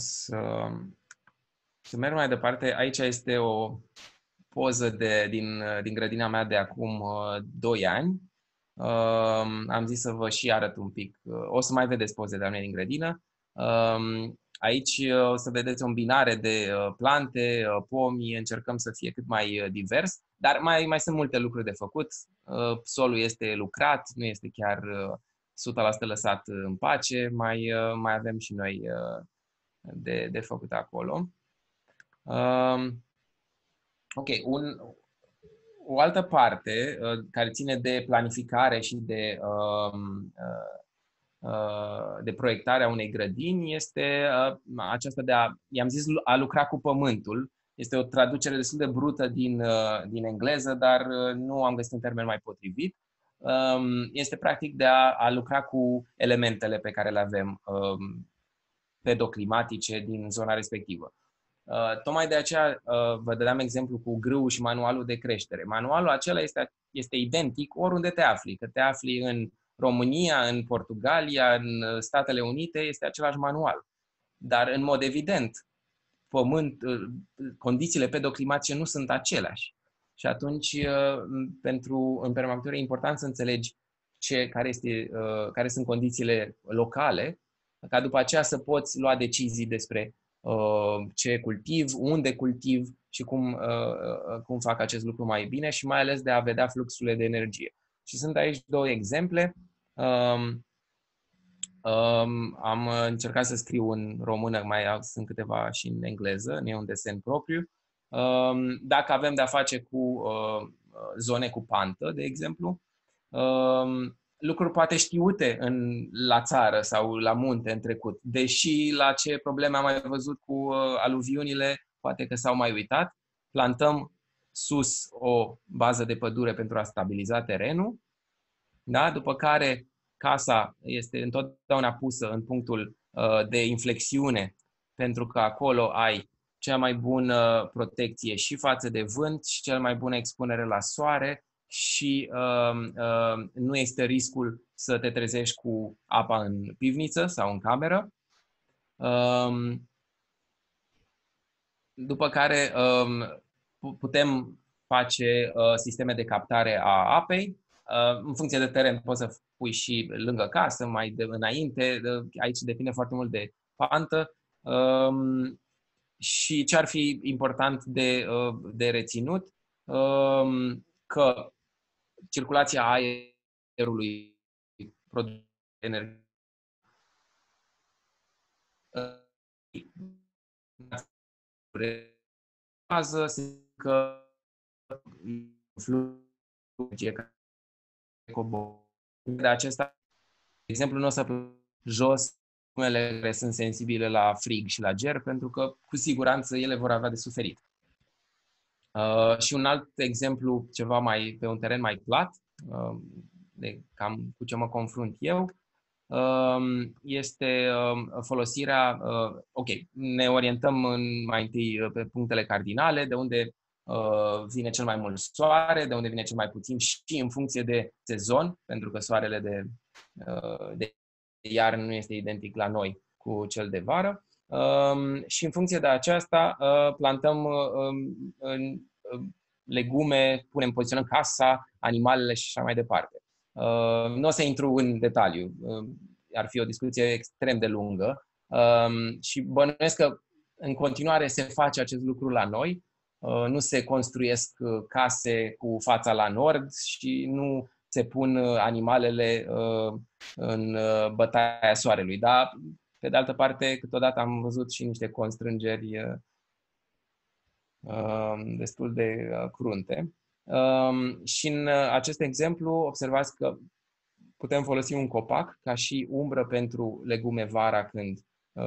să merg mai departe. Aici este o poză din grădina mea de acum 2 ani. Am zis să vă și arăt un pic. O să mai vedeți poze de-a mea din grădină. Aici o să vedeți o îmbinare de plante, pomi, încercăm să fie cât mai divers, dar mai sunt multe lucruri de făcut. Solul este lucrat, nu este chiar 100% lăsat în pace, mai avem și noi de făcut acolo. Ok, o altă parte care ține de planificare și de proiectarea unei grădini este aceasta i-am zis, a lucra cu pământul. Este o traducere destul de brută din engleză, dar nu am găsit un termen mai potrivit. Este practic de a lucra cu elementele pe care le avem pedoclimatice din zona respectivă. Tocmai de aceea vă dădeam exemplu cu grâul și manualul de creștere. Manualul acela este identic oriunde te afli, că te afli în România, în Portugalia, în Statele Unite, este același manual. Dar, în mod evident, condițiile pedoclimatice nu sunt aceleași. Și atunci, în permacultură, e important să înțelegi care sunt condițiile locale, ca după aceea să poți lua decizii despre ce cultiv, unde cultiv și cum fac acest lucru mai bine și mai ales de a vedea fluxurile de energie. Și sunt aici 2 exemple. Am încercat să scriu în română, sunt câteva și în engleză, nu e un desen propriu. Dacă avem de-a face cu zone cu pantă, de exemplu, lucruri poate știute la țară sau la munte în trecut, deși la ce probleme am mai văzut cu aluviunile, poate că s-au mai uitat. Plantăm sus o bază de pădure pentru a stabiliza terenul, da? După care casa este întotdeauna pusă în punctul de inflexiune, pentru că acolo ai cea mai bună protecție și față de vânt și cea mai bună expunere la soare și nu este riscul să te trezești cu apa în pivniță sau în cameră. După care putem face sisteme de captare a apei. În funcție de teren poți să pui și lângă casă, mai înainte. Aici depinde foarte mult de pantă. Și ce ar fi important de reținut? Că circulația aerului produce energie. Bază, că fluge de acesta, de exemplu, nu o să jos unele care sunt sensibile la frig și la ger, pentru că cu siguranță ele vor avea de suferit. Și un alt exemplu, ceva mai pe un teren mai plat, de cam cu ce mă confrunt eu, este folosirea, ok, ne orientăm mai întâi pe punctele cardinale, de unde vine cel mai mult soare, de unde vine cel mai puțin și în funcție de sezon, pentru că soarele de iarnă nu este identic la noi cu cel de vară. Și în funcție de aceasta plantăm legume, poziționăm casa, animalele și așa mai departe. Nu o să intru în detaliu, ar fi o discuție extrem de lungă și bănuiesc că în continuare se face acest lucru la noi. Nu se construiesc case cu fața la nord și nu se pun animalele în bătaia soarelui. Dar, pe de altă parte, câteodată am văzut și niște constrângeri destul de crunte. Și în acest exemplu observați că putem folosi un copac ca și umbră pentru legume vara când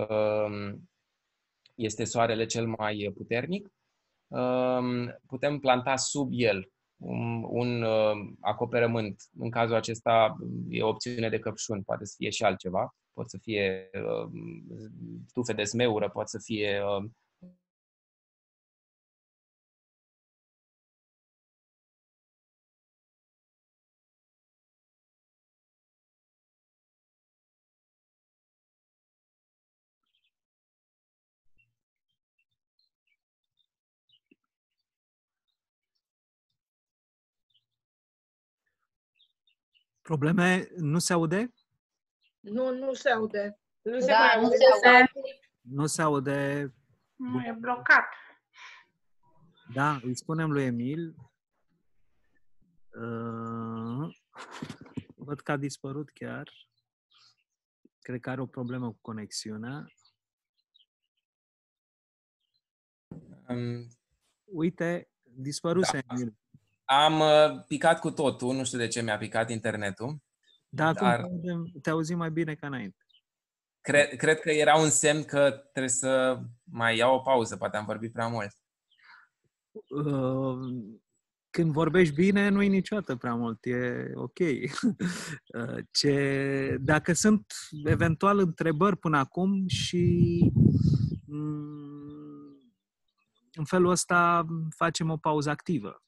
este soarele cel mai puternic. Putem planta sub el un acoperământ. În cazul acesta e o opțiune de căpșuni, poate să fie și altceva. Pot să fie stufe de zmeură, pot să fie Probleme? Nu se aude? Nu se aude. Nu se aude. Nu se aude. Nu, e blocat. Da, îi spunem lui Emil. Văd că a dispărut chiar. Cred că are o problemă cu conexiunea. Uite, dispăruse Emil. Am picat cu totul, nu știu de ce mi-a picat internetul. Da, acum te auzim mai bine ca înainte. Cred că era un semn că trebuie să mai iau o pauză, poate am vorbit prea mult. Când vorbești bine, nu e niciodată prea mult, e ok. Dacă sunt eventual întrebări până acum și în felul ăsta facem o pauză activă.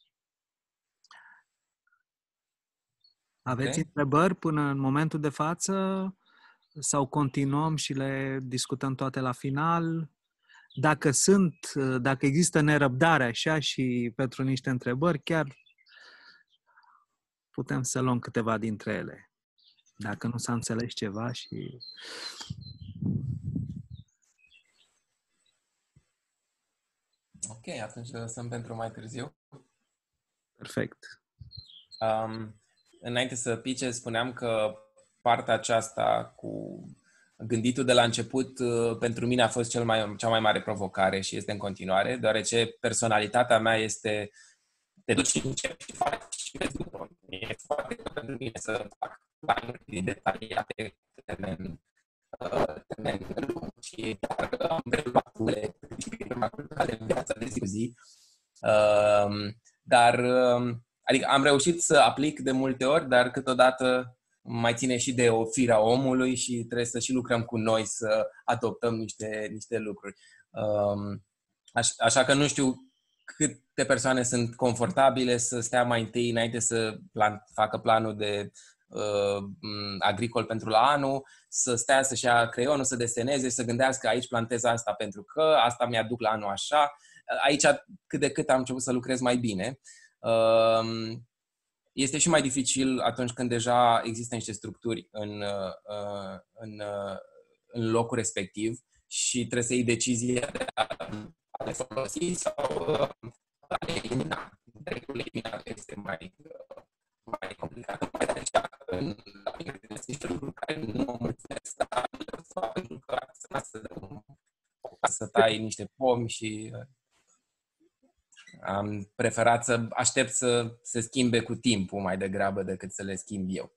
Aveți întrebări până în momentul de față? Sau continuăm și le discutăm toate la final? Dacă există nerăbdare așa și pentru niște întrebări, chiar putem să luăm câteva dintre ele. Dacă nu s-a înțeles ceva și... Ok, atunci lăsăm pentru mai târziu. Perfect. Înainte să pice, spuneam că partea aceasta cu gânditul de la început pentru mine a fost cea mai mare provocare și este în continuare, deoarece personalitatea mea este te duci și începi și faci și vezi după. E foarte greu pentru mine să fac planuri detaliate, termen lung și chiar am preluat unele principii culturale în viața de zi cu zi. Dar, adică am reușit să aplic de multe ori, dar câteodată mai ține și de o firea omului și trebuie să și lucrăm cu noi să adoptăm niște lucruri. Așa că nu știu câte persoane sunt confortabile să stea mai întâi înainte să facă planul de agricol pentru la anul, să stea să-și ia creionul, să deseneze, să gândească aici plantez asta pentru că asta mi-aduc la anul așa. Aici cât de cât am început să lucrez mai bine. Este și mai dificil atunci când deja există niște structuri în locul respectiv și trebuie să iei decizia de a le folosi sau a le elimina. Dreptul eliminat este mai complicat. Mai de aceea, la mine sunt niște lucruri care nu mă mulțumesc, dar pentru că să tai niște pomi și am preferat să aștept să se schimbe cu timpul mai degrabă decât să le schimb eu.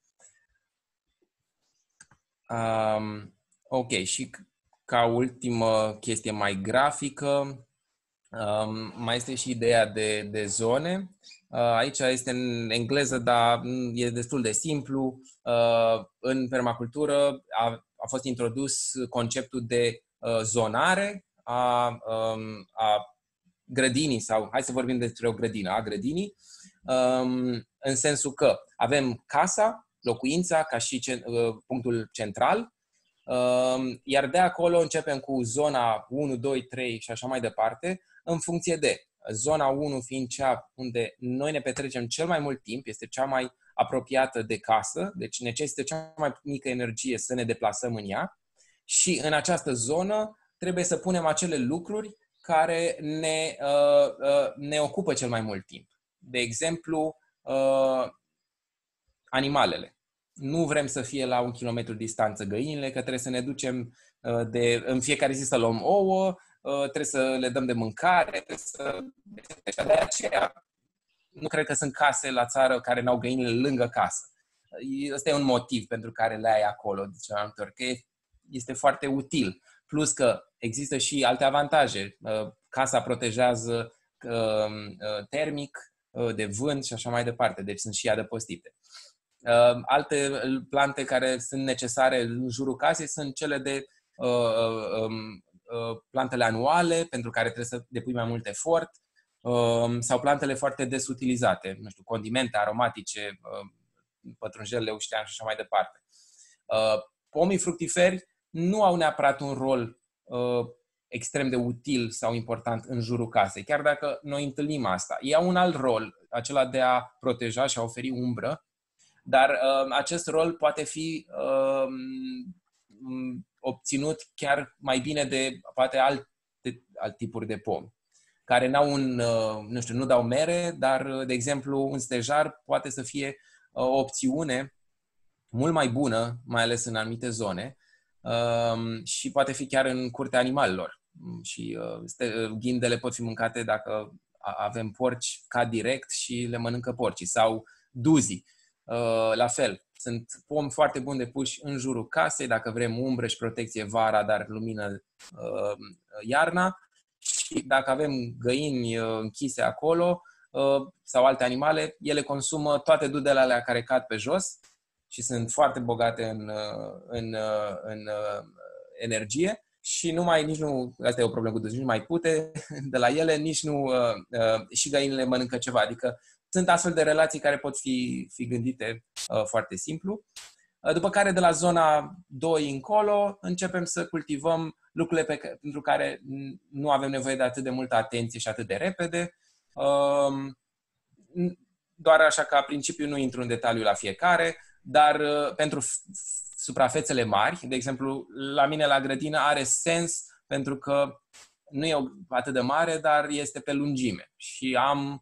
Ok, și ca ultimă chestie mai grafică, mai este și ideea de zone. Aici este în engleză, dar e destul de simplu. În permacultură a fost introdus conceptul de zonare a grădinii, sau hai să vorbim despre o grădină, a grădinii, în sensul că avem casa, locuința, ca și punctul central, iar de acolo începem cu zona 1, 2, 3 și așa mai departe, în funcție de zona 1 fiind cea unde noi ne petrecem cel mai mult timp, este cea mai apropiată de casă, deci necesită cea mai mică energie să ne deplasăm în ea și în această zonă trebuie să punem acele lucruri care ne ocupă cel mai mult timp. De exemplu, animalele. Nu vrem să fie la 1 kilometru distanță găinile, că trebuie să ne ducem în fiecare zi să luăm ouă, trebuie să le dăm de mâncare, de aceea nu cred că sunt case la țară care n-au găinile lângă casă. Ăsta e un motiv pentru care le ai acolo, de cealaltă ori, că este foarte util. Plus că există și alte avantaje. Casa protejează termic, de vânt și așa mai departe, deci sunt și adăpostite. Alte plante care sunt necesare în jurul casei sunt cele de plantele anuale, pentru care trebuie să depui mai mult efort, sau plantele foarte des utilizate, nu știu, condimente aromatice, pătrunjel, leuștean și așa mai departe. Pomii fructiferi nu au neapărat un rol extrem de util sau important în jurul casei, chiar dacă noi întâlnim asta. Ei au un alt rol, acela de a proteja și a oferi umbră, dar acest rol poate fi obținut chiar mai bine de poate alt tipuri de pomi, care n-au nu dau mere, dar, de exemplu, un stejar poate să fie o opțiune mult mai bună, mai ales în anumite zone, și poate fi chiar în curtea animalelor. Și ghindele pot fi mâncate dacă avem porci ca direct și le mănâncă porcii. Sau duzii, la fel. Sunt pomi foarte buni de puși în jurul casei, dacă vrem umbră și protecție vara, dar lumină iarna. Și dacă avem găini închise acolo sau alte animale, ele consumă toate dudele alea care cad pe jos și sunt foarte bogate în energie și asta e o problemă cu duzi, nu mai pute de la ele, nici nu, și găinile mănâncă ceva. Adică sunt astfel de relații care pot fi gândite foarte simplu. După care, de la zona 2 încolo, începem să cultivăm lucrurile pentru care nu avem nevoie de atât de multă atenție și atât de repede. Doar așa, ca principiu, nu intru în detaliu la fiecare, dar pentru suprafețele mari, de exemplu, la mine la grădină are sens pentru că nu e atât de mare, dar este pe lungime și am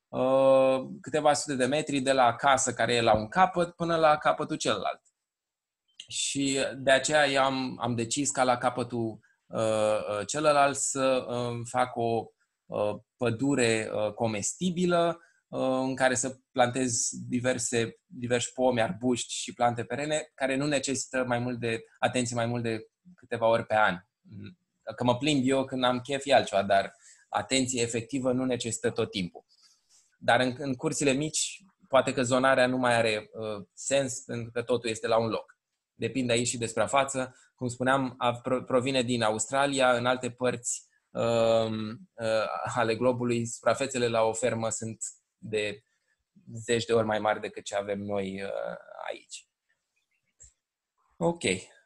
câteva sute de metri de la casă care e la un capăt până la capătul celălalt. Și de aceea am decis ca la capătul celălalt să fac o pădure comestibilă în care să plantez diversi pomi, arbuști și plante perene care nu necesită mai mult de atenție mai mult de câteva ori pe an. Că mă plimb eu când am chef e altceva, dar atenție efectivă nu necesită tot timpul. Dar în curțile mici, poate că zonarea nu mai are sens pentru că totul este la un loc. Depinde aici și de suprafață. Cum spuneam, provine din Australia, în alte părți ale globului, suprafețele la o fermă sunt de 10 de ori mai mari decât ce avem noi aici. Ok.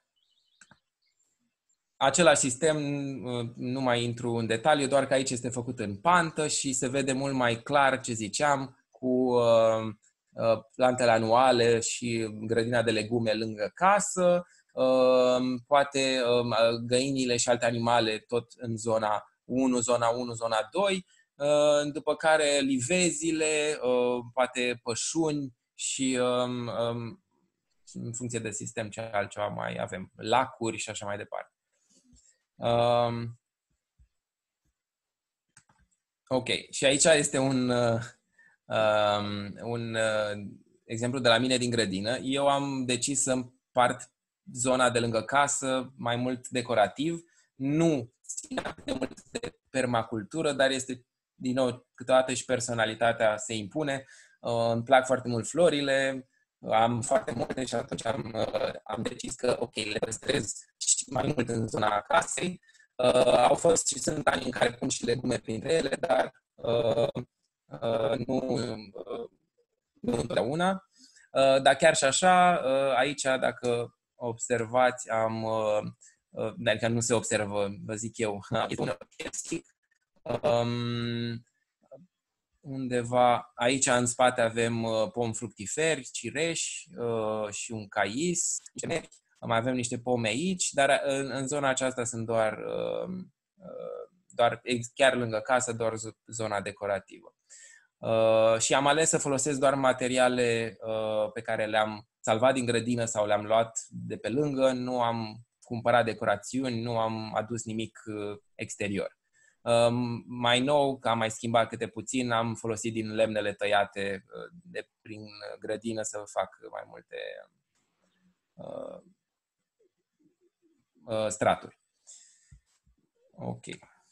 Același sistem, nu mai intru în detaliu, doar că aici este făcut în pantă și se vede mult mai clar ce ziceam cu plantele anuale și grădina de legume lângă casă, poate găinile și alte animale tot în zona 1, zona 2, după care livezile, poate pășuni și în funcție de sistem ce altceva mai avem, lacuri și așa mai departe. Ok, și aici este un exemplu de la mine din grădină. Eu am decis să împart zona de lângă casă mai mult decorativ. Nu ține atât de mult de permacultură, dar este, din nou, câteodată și personalitatea se impune. Îmi plac foarte mult florile, am foarte multe și atunci am decis că, ok, le păstrez și mai mult în zona casei. Au fost și sunt ani în care pun și legume printre ele, dar nu întotdeauna. Dar chiar și așa, aici, dacă observați, adică nu se observă, vă zic eu, este un chestic. Undeva aici în spate avem pomi fructiferi, cireși și un cais, mai avem niște pomi aici, dar în zona aceasta sunt doar chiar lângă casă, doar zona decorativă. Și am ales să folosesc doar materiale pe care le-am salvat din grădină sau le-am luat de pe lângă, nu am cumpărat decorațiuni, nu am adus nimic exterior. Mai nou, că am mai schimbat câte puțin, am folosit din lemnele tăiate de prin grădină să fac mai multe straturi. Ok.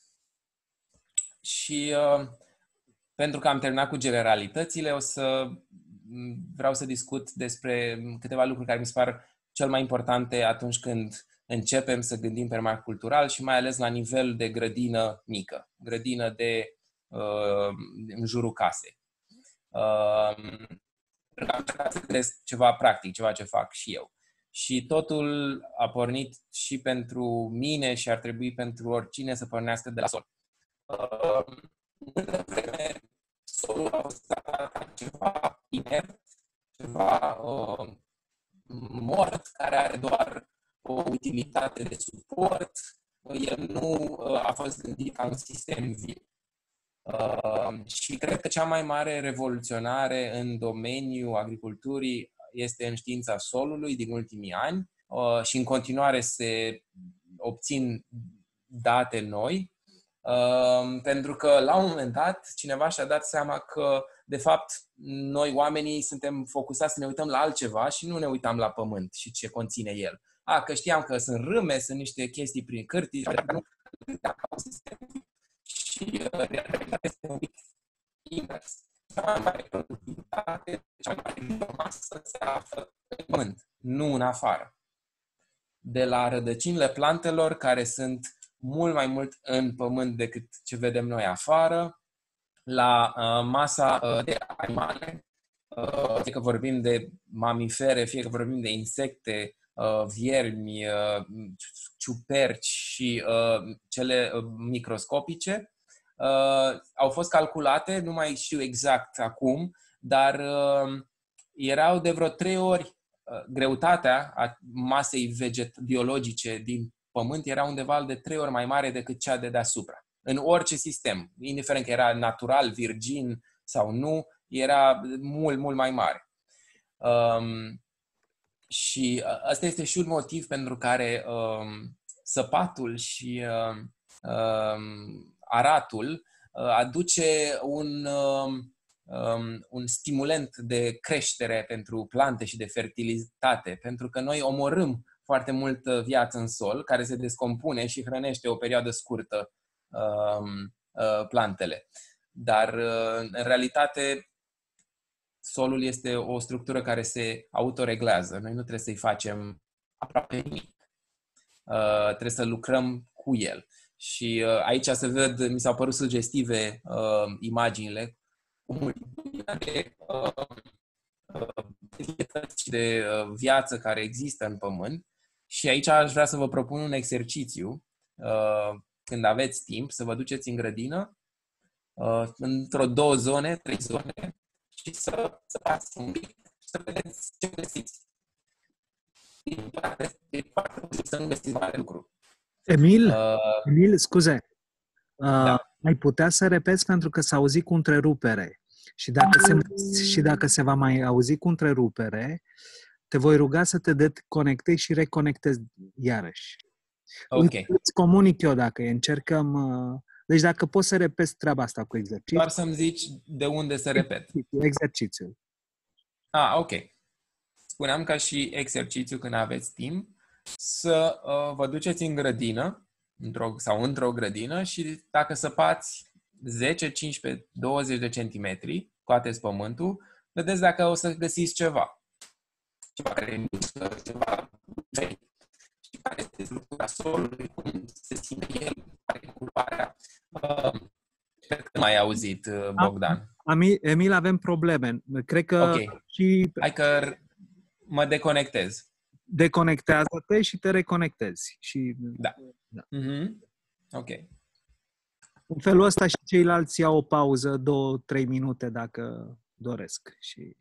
Și pentru că am terminat cu generalitățile, vreau să discut despre câteva lucruri care mi se par cel mai importante atunci când începem să gândim permacultural și mai ales la nivel de grădină mică, grădină în jurul casei. Am încercat să găsesc ceva practic, ceva ce fac și eu. Și totul a pornit și pentru mine și ar trebui pentru oricine să pornească de la sol. Multă vreme, solul a fost ceva inert, ceva mort, care are doar o utilitate de suport. El nu a fost gândit ca un sistem viu. Și cred că cea mai mare revoluționare în domeniul agriculturii este în știința solului din ultimii ani și în continuare se obțin date noi, pentru că la un moment dat cineva și-a dat seama că de fapt noi oamenii suntem focusați să ne uităm la altceva și nu ne uitam la pământ și ce conține el. Că știam că sunt râme, sunt niște chestii prin cârtii, dar nu ca un sistem. Și realitatea este un pic invers. Cea mai mare productivitate, cea mai mare biomasă se află în pământ, nu în afară. De la rădăcinile plantelor, care sunt mult mai mult în pământ decât ce vedem noi afară, la masa de animale, fie că vorbim de mamifere, fie că vorbim de insecte, viermi, ciuperci și cele microscopice, au fost calculate, nu mai știu exact acum, dar erau de vreo 3 ori greutatea a masei biologice din pământ era undeva de 3 ori mai mare decât cea de deasupra. În orice sistem, indiferent că era natural, virgin sau nu, era mult, mult mai mare. Și ăsta este și un motiv pentru care săpatul și aratul aduce un stimulent de creștere pentru plante și de fertilitate, pentru că noi omorâm foarte mult viață în sol, care se descompune și hrănește o perioadă scurtă plantele. Dar, în realitate, solul este o structură care se autoreglează. Noi nu trebuie să-i facem aproape nimic. Trebuie să lucrăm cu el. Și aici se văd, mi s-au părut sugestive imaginile cu multitudinea de varietăți de viață care există în pământ. Și aici aș vrea să vă propun un exercițiu, când aveți timp, să vă duceți în grădină, într-o 2 zone, 3 zone, și să faceți un pic și să vedeți ce găsiți. E foarte posibil să nu găsiți mare lucru. Emil, scuze. Da. Ai putea să repeți pentru că s-a auzit cu întrerupere. Și dacă se va mai auzi cu întrerupere, te voi ruga să te deconectezi și reconectezi iarăși. Ok. Îți comunic eu dacă încercăm... Deci dacă poți să repeți treaba asta cu exercițiul. Doar să-mi zici de unde să repet. Exercițiul. Ok. Spuneam ca și exercițiu când aveți timp să vă duceți în grădină într-o grădină și dacă săpați 10, 15, 20 de centimetri, scoateți pământul, vedeți dacă o să găsiți ceva. Ceva care e mișcă, ceva vechi. Și care este structura solului, cum se simte el, care e culoarea. Cred că m-ai auzit, Bogdan. Emil, avem probleme. Cred că și... Hai că mă deconectez. Deconectează-te și te reconectezi. Da. Mm-hmm. Ok. În felul ăsta și ceilalți iau o pauză, 2-3 minute dacă doresc. Și...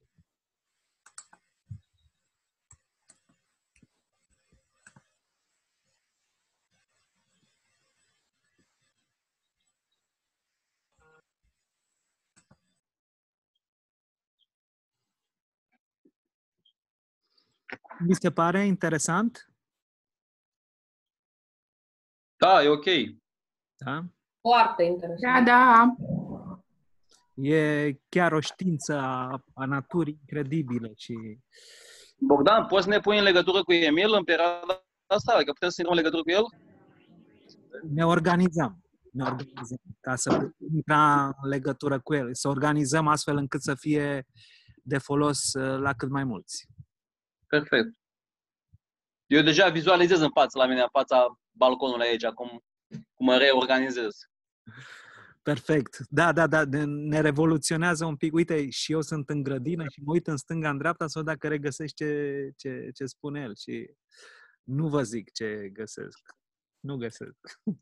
Mi se pare interesant? Da, e ok. Da? Foarte interesant. Da. E chiar o știință a naturii incredibilă și... Bogdan, poți să ne pui în legătură cu Emil în perioada asta? Adică putem să intrăm în legătură cu el? Ne organizăm ca să putem intra în legătură cu el. Să organizăm astfel încât să fie de folos la cât mai mulți. Perfect. Eu deja vizualizez în fața balconului aici, cum mă reorganizez. Perfect. Da. Ne revoluționează un pic. Uite, și eu sunt în grădină și mă uit în stânga, în dreapta, să văd dacă regăsești ce spune el. Și nu vă zic ce găsesc. Nu găsesc.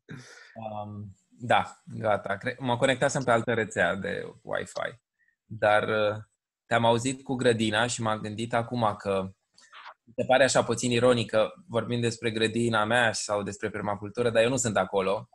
Da, gata. Mă conectasem pe altă rețea de Wi-Fi. Dar te-am auzit cu grădina și m-am gândit acum că se pare așa puțin ironic că vorbim despre grădina mea sau despre permacultură, dar eu nu sunt acolo.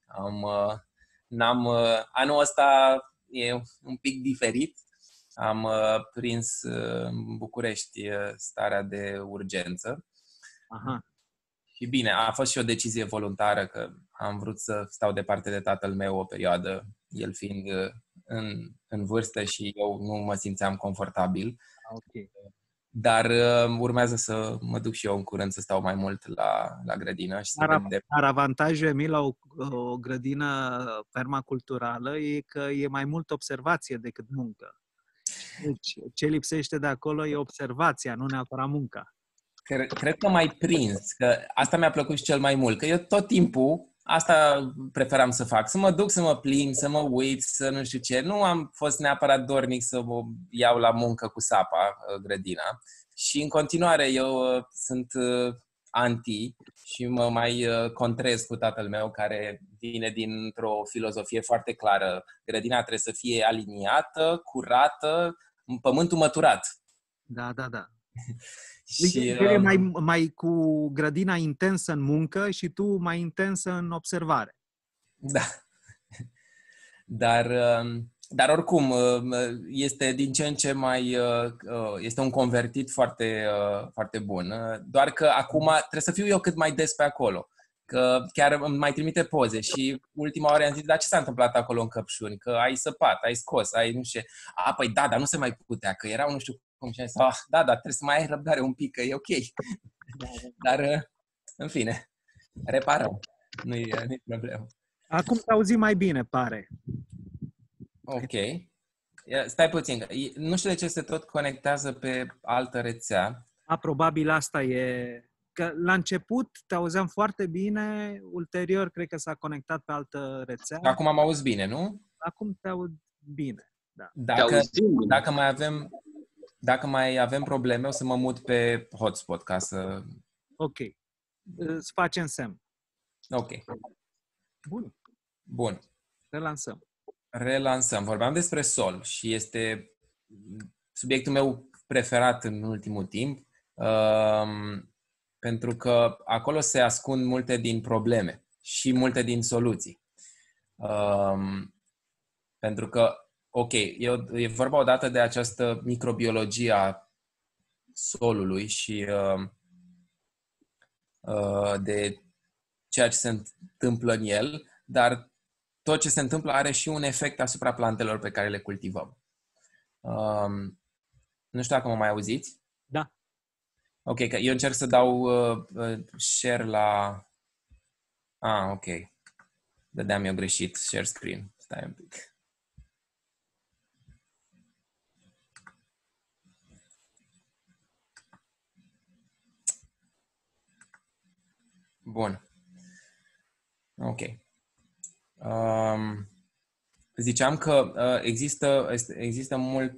Anul ăsta e un pic diferit. Am prins în București starea de urgență. Aha. Și bine, a fost și o decizie voluntară că am vrut să stau departe de tatăl meu o perioadă, el fiind în vârstă și eu nu mă simțeam confortabil. Okay. Dar urmează să mă duc și eu în curând să stau mai mult la grădină. Și Dar avantajul, Emil, la o grădină permaculturală e că e mai mult observație decât muncă. Deci, ce lipsește de acolo e observația, nu neapărat munca. Cred că m-ai prins, că asta mi-a plăcut și cel mai mult, că eu tot timpul asta preferam să fac, să mă duc, să mă plimb, să mă uit, să nu știu ce. Nu am fost neapărat dornic să mă iau la muncă cu sapa grădina. Și în continuare eu sunt anti și mă mai contrez cu tatăl meu, care vine dintr-o filozofie foarte clară. Grădina trebuie să fie aliniată, curată, pământul măturat. Da. Și e mai cu grădina intensă în muncă și tu mai intensă în observare. Da. Dar Dar oricum, este din ce în ce mai... Este un convertit foarte, foarte bun. Doar că acum trebuie să fiu eu cât mai des pe acolo. Că chiar îmi mai trimite poze și ultima oară am zis, dar ce s-a întâmplat acolo în Căpșuni? Că ai săpat, ai scos, ai nu știu. Păi da, dar nu se mai putea, că erau nu știu cum și am zis, da, trebuie să mai ai răbdare un pic, că e ok. Dar, în fine, reparăm. Nu-i problemă. Acum te auzi mai bine, pare. Ok. Stai puțin. Nu știu de ce se tot conectează pe altă rețea. Probabil asta e... Că la început te auzeam foarte bine, ulterior cred că s-a conectat pe altă rețea. Acum am auzit bine, nu? Acum te aud bine, da. Dacă mai avem probleme, o să mă mut pe hotspot ca să... Ok. Îți facem semn. Ok. Bun. Relansăm. Vorbeam despre sol și este subiectul meu preferat în ultimul timp, pentru că acolo se ascund multe din probleme și multe din soluții. Pentru că, ok, e vorba odată de această microbiologie a solului și de ceea ce se întâmplă în el, dar tot ce se întâmplă are și un efect asupra plantelor pe care le cultivăm. Nu știu dacă mă mai auziți? Da. Ok, că eu încerc să dau share la... ok. Dădeam eu greșit share screen. Stai un pic. Bun. Ok. Ziceam că există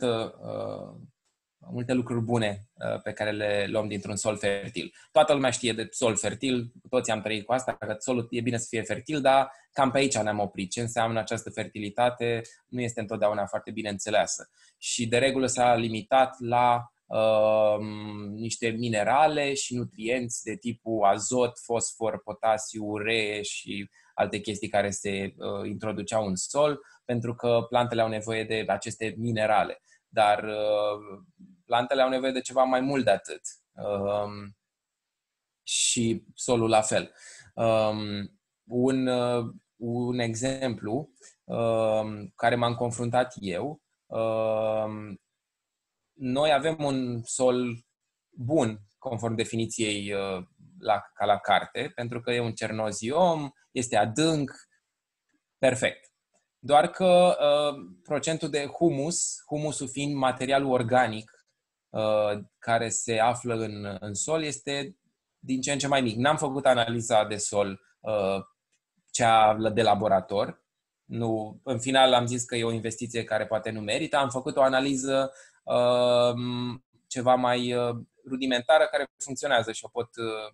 multe lucruri bune pe care le luăm dintr-un sol fertil. Toată lumea știe de sol fertil, toți am trăit cu asta, că solul e bine să fie fertil, dar cam pe aici ne-am oprit. Ce înseamnă această fertilitate nu este întotdeauna foarte bine înțeleasă. Și de regulă s-a limitat la niște minerale și nutrienți de tipul azot, fosfor, potasiu, uree și alte chestii care se introduceau în sol, pentru că plantele au nevoie de aceste minerale. Dar plantele au nevoie de ceva mai mult de atât. Și solul la fel. Un exemplu care m-am confruntat eu, noi avem un sol bun, conform definiției ca la carte, pentru că e un cernoziom, este adânc, perfect. Doar că procentul de humusul fiind materialul organic care se află în sol, este din ce în ce mai mic. N-am făcut analiza de sol cea de laborator. Nu, în final am zis că e o investiție care poate nu merită. Am făcut o analiză ceva mai rudimentară care funcționează și o pot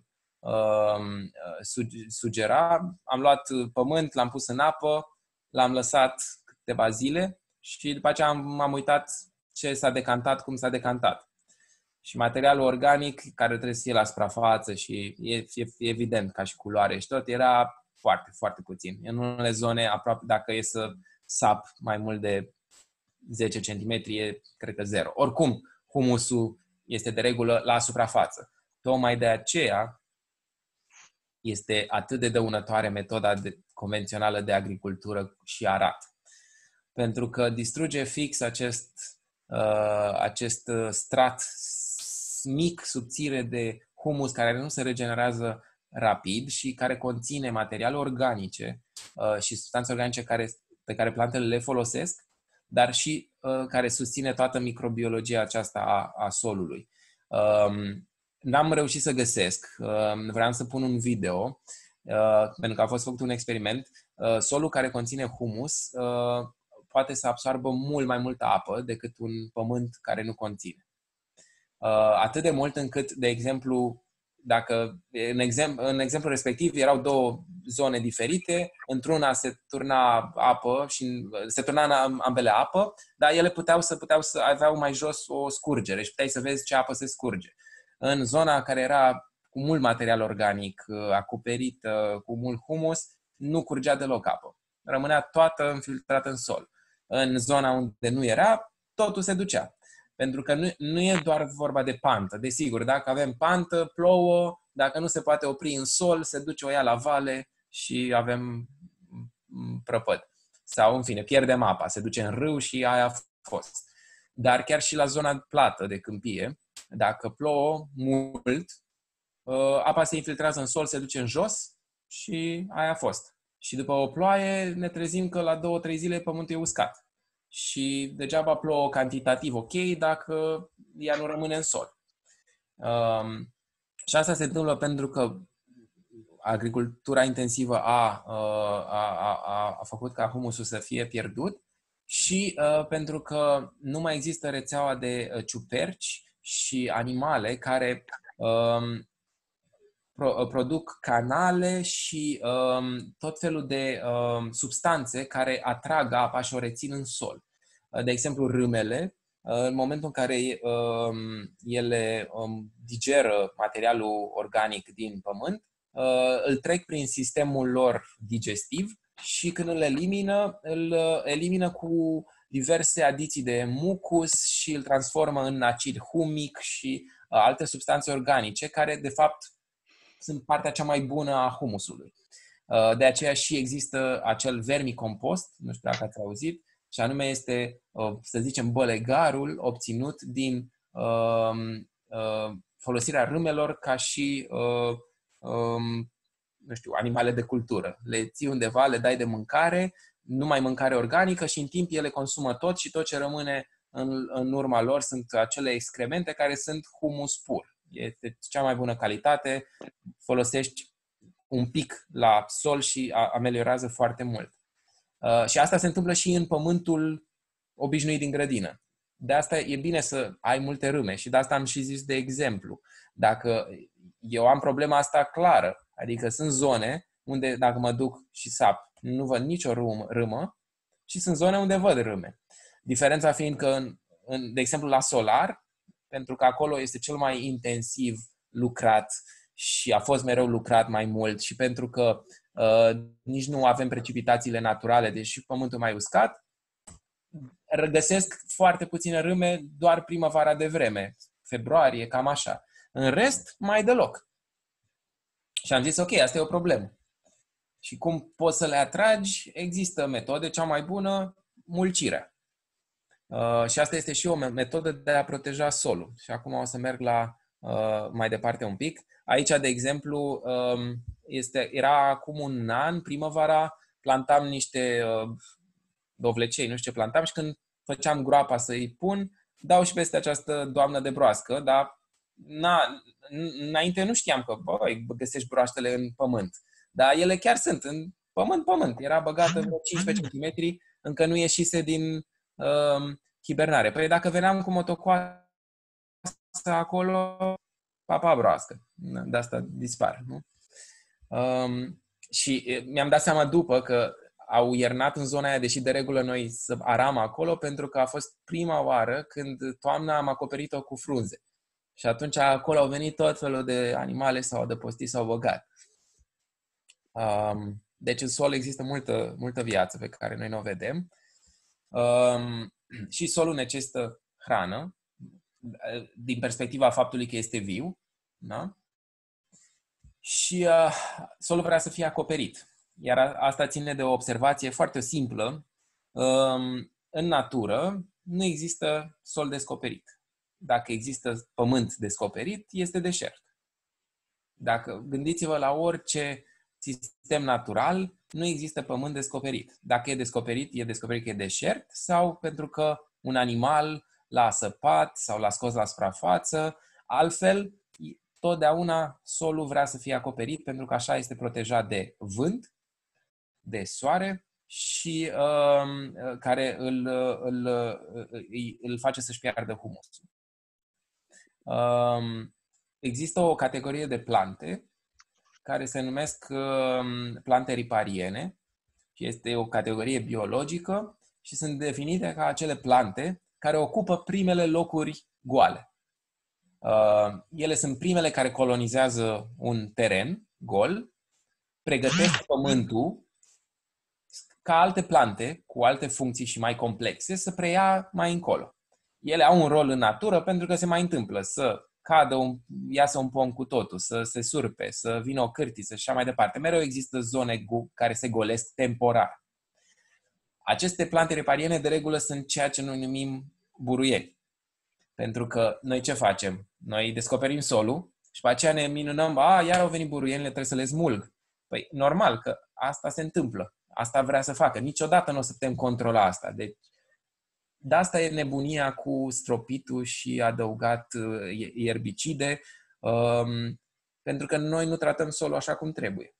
sugera. Am luat pământ, l-am pus în apă, l-am lăsat câteva zile și după aceea m-am uitat ce s-a decantat, cum s-a decantat. Și materialul organic, care trebuie să fie la suprafață și e evident ca și culoare și tot, era foarte, foarte puțin. În unele zone, aproape, dacă e să sap mai mult de 10 cm, e, cred că 0. Oricum, humusul este de regulă la suprafață. Tocmai de aceea este atât de dăunătoare metoda convențională de agricultură și arat. Pentru că distruge fix acest strat mic, subțire de humus care nu se regenerează rapid și care conține materiale organice și substanțe organice pe care plantele le folosesc, dar și care susține toată microbiologia aceasta a solului. N-am reușit să găsesc, vreau să pun un video, pentru că a fost făcut un experiment. Solul care conține humus poate să absoarbă mult mai multă apă decât un pământ care nu conține. Atât de mult încât, de exemplu, dacă în exemplu respectiv erau două zone diferite, într-una se turna apă și se turna în ambele apă, dar ele puteau să aveau mai jos o scurgere și puteai să vezi ce apă se scurge. În zona care era cu mult material organic, acoperită cu mult humus, nu curgea deloc apă. Rămânea toată infiltrată în sol. în zona unde nu era, totul se ducea. Pentru că nu e doar vorba de pantă. Desigur, dacă avem pantă, plouă, dacă nu se poate opri în sol, se duce o ea la vale și avem prăpăd. Sau, în fine, pierdem apa, se duce în râu și aia a fost. Dar chiar și la zona plată de câmpie, dacă plouă mult, apa se infiltrează în sol, se duce în jos și aia a fost. Și după o ploaie ne trezim că la 2-3 zile pământul e uscat. Și degeaba plouă cantitativ ok dacă ea nu rămâne în sol. Și asta se întâmplă pentru că agricultura intensivă a făcut ca humusul să fie pierdut și pentru că nu mai există rețeaua de ciuperci și animale care produc canale și tot felul de substanțe care atrag apa și o rețin în sol. De exemplu, râmele, în momentul în care ele digeră materialul organic din pământ, îl trec prin sistemul lor digestiv și când îl elimină cu diverse adiții de mucus și îl transformă în acid humic și alte substanțe organice care, de fapt, sunt partea cea mai bună a humusului. De aceea și există acel vermicompost, nu știu dacă ați auzit, și anume este, să zicem, bălegarul obținut din folosirea râmelor ca și, nu știu, animale de cultură. Le ții undeva, le dai de mâncare, numai mâncare organică și în timp ele consumă tot și tot ce rămâne în urma lor sunt acele excremente care sunt humus pur. Este cea mai bună calitate, folosești un pic la sol și ameliorează foarte mult. Și asta se întâmplă și în pământul obișnuit din grădină. De asta e bine să ai multe râme și de asta am și zis de exemplu. Dacă eu am problema asta clară, adică sunt zone unde dacă mă duc și sap, nu văd nicio râmă și sunt zone unde văd râme. Diferența fiind că, de exemplu, la solar, pentru că acolo este cel mai intensiv lucrat și a fost mereu lucrat mai mult și pentru că nici nu avem precipitațiile naturale, deși pământul e mai uscat, regăsesc foarte puține râme doar primăvara de vreme, februarie, cam așa. În rest, mai deloc. Și am zis, ok, asta e o problemă. Și cum poți să le atragi? Există metode, cea mai bună, mulcirea. Și asta este și o metodă de a proteja solul. Și acum o să merg la mai departe un pic. Aici, de exemplu, era acum un an, primăvara, plantam niște dovlecei, nu știu ce plantam, și când făceam groapa să-i pun, dau și peste această doamnă de broască, dar înainte nu știam că găsești broaștele în pământ. Dar ele chiar sunt în pământ. Era băgată vreo 15 cm, încă nu ieșise din hibernare. Păi dacă veneam cu motocoasă acolo, papa broască. De asta dispar, nu? Și mi-am dat seama după că au iernat în zona aia, deși de regulă noi să aram acolo, pentru că a fost prima oară când toamna am acoperit-o cu frunze. Și atunci acolo au venit tot felul de animale, s-au adăpostit, s-au băgat. Deci în sol există multă viață pe care noi nu o vedem. Și solul necesită hrană, din perspectiva faptului că este viu. Da? Și solul vrea să fie acoperit. Iar asta ține de o observație foarte simplă. În natură nu există sol descoperit. Dacă există pământ descoperit, este deșert. Dacă gândiți-vă la orice sistem natural, nu există pământ descoperit. Dacă e descoperit că e deșert sau pentru că un animal l-a săpat sau l-a scos la suprafață. Altfel, totdeauna solul vrea să fie acoperit pentru că așa este protejat de vânt, de soare și care îl face să-și piardă humusul. Există o categorie de plante care se numesc plante ripariene și este o categorie biologică și sunt definite ca acele plante care ocupă primele locuri goale. Ele sunt primele care colonizează un teren gol, pregătesc pământul ca alte plante cu alte funcții și mai complexe să preia mai încolo. Ele au un rol în natură pentru că se mai întâmplă să iasă un pom cu totul, să se surpe, să vină o cârtiță și așa mai departe. Mereu există zone care se golesc temporar. Aceste plante ripariene de regulă sunt ceea ce noi numim buruieni. Pentru că noi ce facem? Noi descoperim solul și pe aceea ne minunăm, iar au venit buruienile, trebuie să le smulg. Păi normal că asta se întâmplă. Asta vrea să facă. Niciodată nu o să putem controla asta. Deci, de asta e nebunia cu stropitul și adăugat ierbicide, pentru că noi nu tratăm solul așa cum trebuie.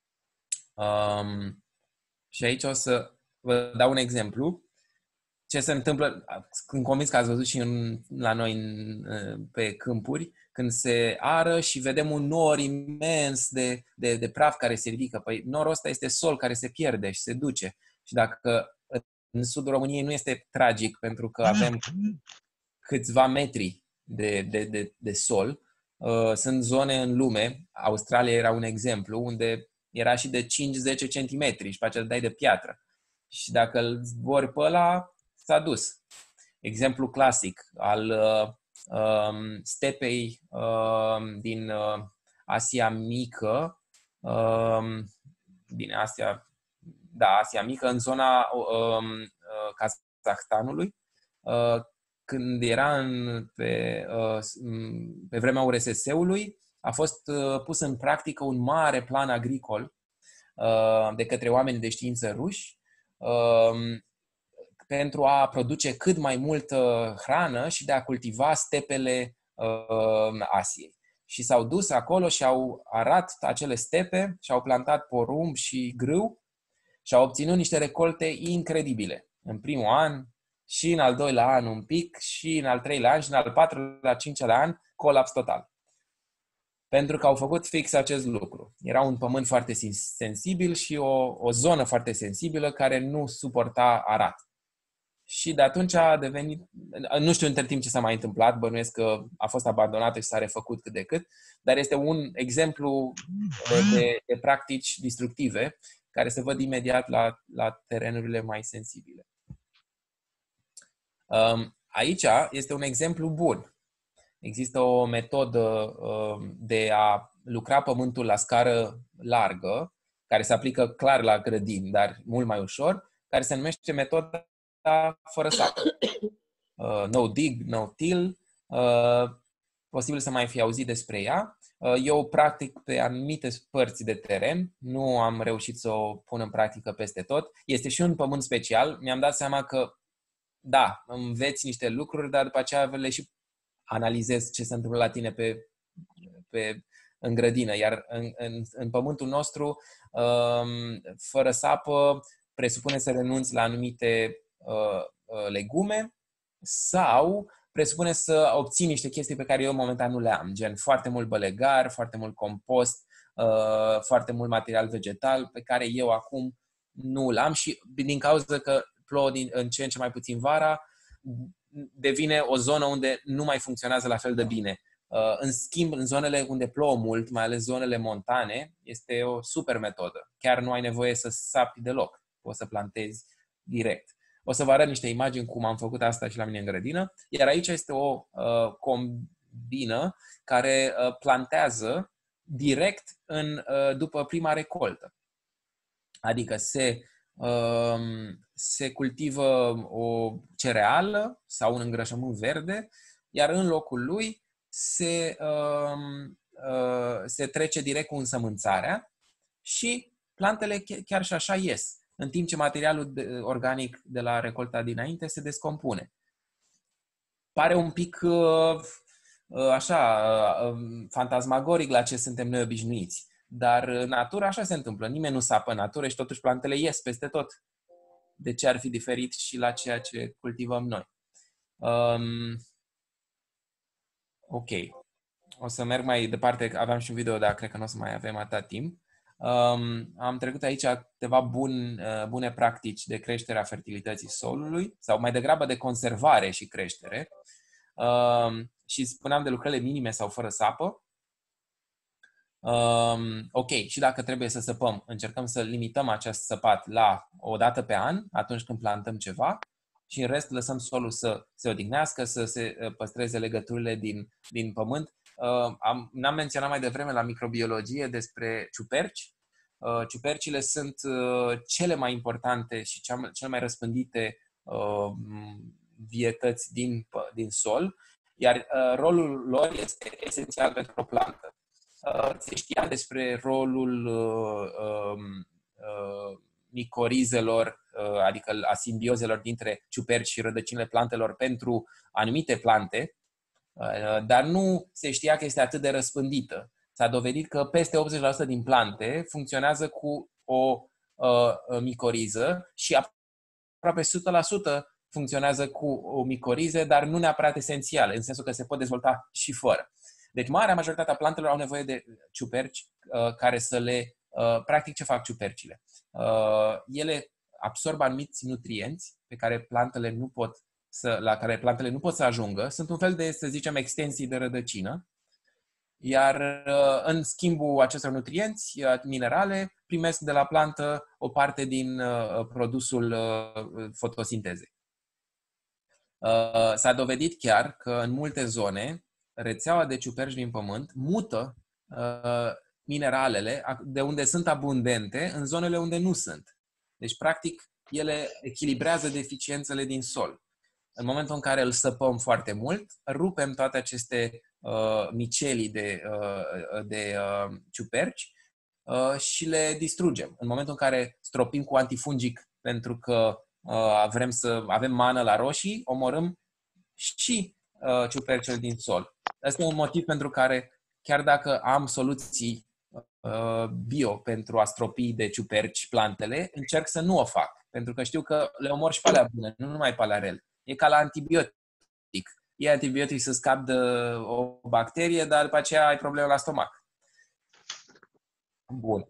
Și aici o să vă dau un exemplu. Ce se întâmplă, când convins că ați văzut și la noi pe câmpuri, când se ară și vedem un nor imens de praf care se ridică. Păi norul ăsta este sol care se pierde și se duce. Și dacă în sudul României nu este tragic pentru că avem câțiva metri de sol, sunt zone în lume, Australia era un exemplu, unde era și de 5-10 centimetri și pe aceea dai de piatră. Și dacă îl zbori pe ăla, s-a dus. Exemplu clasic al stepei din Asia Mică, Asia Mică, în zona Kazahstanului, când era pe vremea URSS-ului, a fost pus în practică un mare plan agricol de către oameni de știință ruși, pentru a produce cât mai multă hrană și de a cultiva stepele Asiei. Și s-au dus acolo și au arat acele stepe și au plantat porumb și grâu și au obținut niște recolte incredibile. În primul an și în al doilea an un pic și în al treilea an și în al patrulea, cincilea an colaps total. Pentru că au făcut fix acest lucru. Era un pământ foarte sensibil și o zonă foarte sensibilă care nu suporta arat. Și de atunci a devenit, nu știu între timp ce s-a mai întâmplat, bănuiesc că a fost abandonată și s-a refăcut cât de cât, dar este un exemplu de practici destructive care se văd imediat la terenurile mai sensibile. Aici este un exemplu bun. Există o metodă de a lucra pământul la scară largă, care se aplică clar la grădini, dar mult mai ușor, care se numește metoda fără sapă. No dig, no till. Posibil să mai fi auzit despre ea. Eu practic pe anumite părți de teren, nu am reușit să o pun în practică peste tot. Este și un pământ special. Mi-am dat seama că, da, înveți niște lucruri, dar după aceea le și analizezi ce se întâmplă la tine în grădină. Iar în pământul nostru, fără sapă, presupune să renunți la anumite legume sau presupune să obții niște chestii pe care eu momentan nu le am, gen foarte mult bălegar, foarte mult compost, foarte mult material vegetal pe care eu acum nu îl am și din cauza că plouă în ce în ce mai puțin vara, devine o zonă unde nu mai funcționează la fel de bine. În schimb, în zonele unde plouă mult, mai ales zonele montane, este o super metodă. Chiar nu ai nevoie să sapi deloc. Poți să plantezi direct. O să vă arăt niște imagini cum am făcut asta și la mine în grădină. Iar aici este o combină care plantează direct după prima recoltă. Adică se cultivă o cereală sau un îngrășământ verde, iar în locul lui se trece direct cu însămânțarea și plantele chiar și așa ies, în timp ce materialul organic de la recolta dinainte se descompune. Pare un pic așa fantasmagoric la ce suntem noi obișnuiți, dar în natură așa se întâmplă. Nimeni nu sapă în natură și totuși plantele ies peste tot. De ce ar fi diferit și la ceea ce cultivăm noi? Ok. O să merg mai departe. Aveam și un video, dar cred că nu o să mai avem atât timp. Am trecut aici câteva bune practici de creștere a fertilității solului, sau mai degrabă de conservare și creștere. Și spuneam de lucrările minime sau fără sapă. Ok, și dacă trebuie să săpăm, încercăm să limităm acest săpat la o dată pe an, atunci când plantăm ceva, și în rest lăsăm solul să se odihnească, să se păstreze legăturile din pământ. N-am menționat mai devreme la microbiologie despre ciuperci. Ciupercile sunt cele mai importante și cele mai răspândite vietăți din sol, iar rolul lor este esențial pentru o plantă. Se știa despre rolul micorizelor, adică a simbiozelor dintre ciuperci și rădăcinile plantelor pentru anumite plante, dar nu se știa că este atât de răspândită. S-a dovedit că peste 80% din plante funcționează cu o micoriză și aproape 100% funcționează cu o micoriză, dar nu neapărat esențială, în sensul că se pot dezvolta și fără. Deci, marea majoritate a plantelor au nevoie de ciuperci care să le... practic, ce fac ciupercile? Ele absorb anumiți nutrienți pe care la care plantele nu pot să ajungă. Sunt un fel de, să zicem, extensii de rădăcină. Iar în schimbul acestor nutrienți, minerale, primesc de la plantă o parte din produsul fotosintezei. S-a dovedit chiar că în multe zone rețeaua de ciuperci din pământ mută mineralele de unde sunt abundente în zonele unde nu sunt. Deci, practic, ele echilibrează deficiențele din sol. În momentul în care îl săpăm foarte mult, rupem toate aceste micelii de ciuperci și le distrugem. În momentul în care stropim cu antifungic pentru că vrem să avem mană la roșii, omorâm și ciupercile din sol. Asta e un motiv pentru care, chiar dacă am soluții bio pentru a stropi de ciuperci plantele, încerc să nu o fac. Pentru că știu că le omor și pe alea bune, nu numai pe alea rele. E ca la antibiotic. E antibiotic să scapi de o bacterie, dar după aceea ai probleme la stomac. Bun.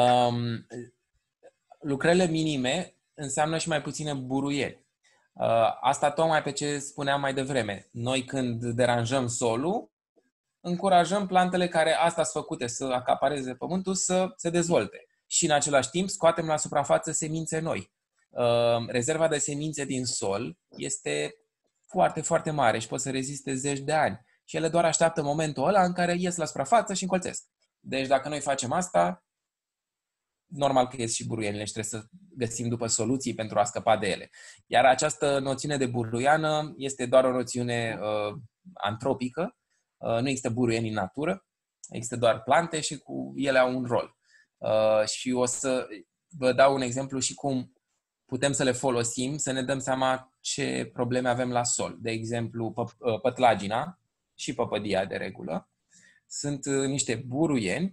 Lucrările minime înseamnă și mai puține buruieli. Asta tocmai pe ce spuneam mai devreme. Noi când deranjăm solul, încurajăm plantele care asta sunt făcute să acapareze pământul să se dezvolte. Și în același timp scoatem la suprafață semințe noi. Rezerva de semințe din sol este foarte, foarte mare și pot să reziste zeci de ani. Și ele doar așteaptă momentul ăla în care ies la suprafață și încolțesc. Deci dacă noi facem asta, normal că ies și buruienile și trebuie să găsim după soluții pentru a scăpa de ele. Iar această noțiune de buruiană este doar o noțiune antropică. Nu există buruieni în natură, există doar plante și ele au un rol. Și o să vă dau un exemplu și cum putem să le folosim, să ne dăm seama ce probleme avem la sol. De exemplu, pătlagina și păpădia de regulă sunt niște buruieni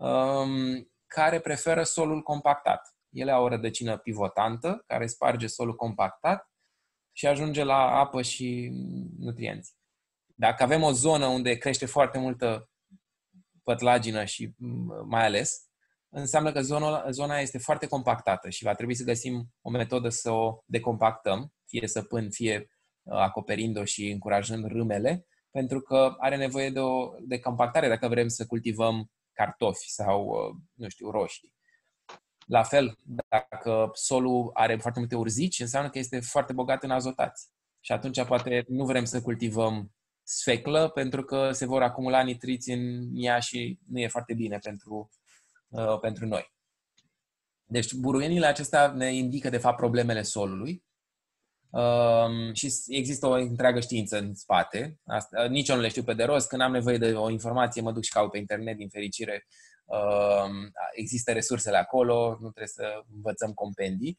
care preferă solul compactat. Ele au o rădăcină pivotantă care sparge solul compactat și ajunge la apă și nutrienți. Dacă avem o zonă unde crește foarte multă pătlagină și mai ales, înseamnă că zona este foarte compactată și va trebui să găsim o metodă să o decompactăm, fie săpând, fie acoperind-o și încurajând râmele, pentru că are nevoie de o decompactare dacă vrem să cultivăm cartofi sau, nu știu, roșii. La fel, dacă solul are foarte multe urzici, înseamnă că este foarte bogat în azotați. Și atunci poate nu vrem să cultivăm sfeclă pentru că se vor acumula nitriți în ea și nu e foarte bine pentru noi. Deci buruienile acestea ne indică de fapt problemele solului și există o întreagă știință în spate. Nici eu nu le știu pe de rost. Când am nevoie de o informație mă duc și caut pe internet, din fericire. Există resursele acolo, nu trebuie să învățăm compendii.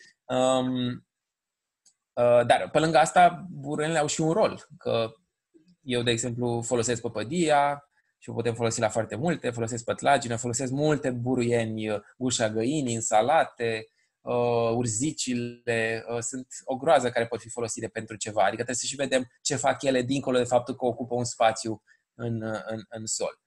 Dar pe lângă asta buruienile au și un rol. Că eu, de exemplu, folosesc păpădia și o putem folosi la foarte multe, folosesc pătlagină, folosesc multe buruieni, gușa găinii, în salate, urzicile, sunt o groază care pot fi folosite pentru ceva. Adică trebuie să și vedem ce fac ele dincolo de faptul că ocupă un spațiu în sol.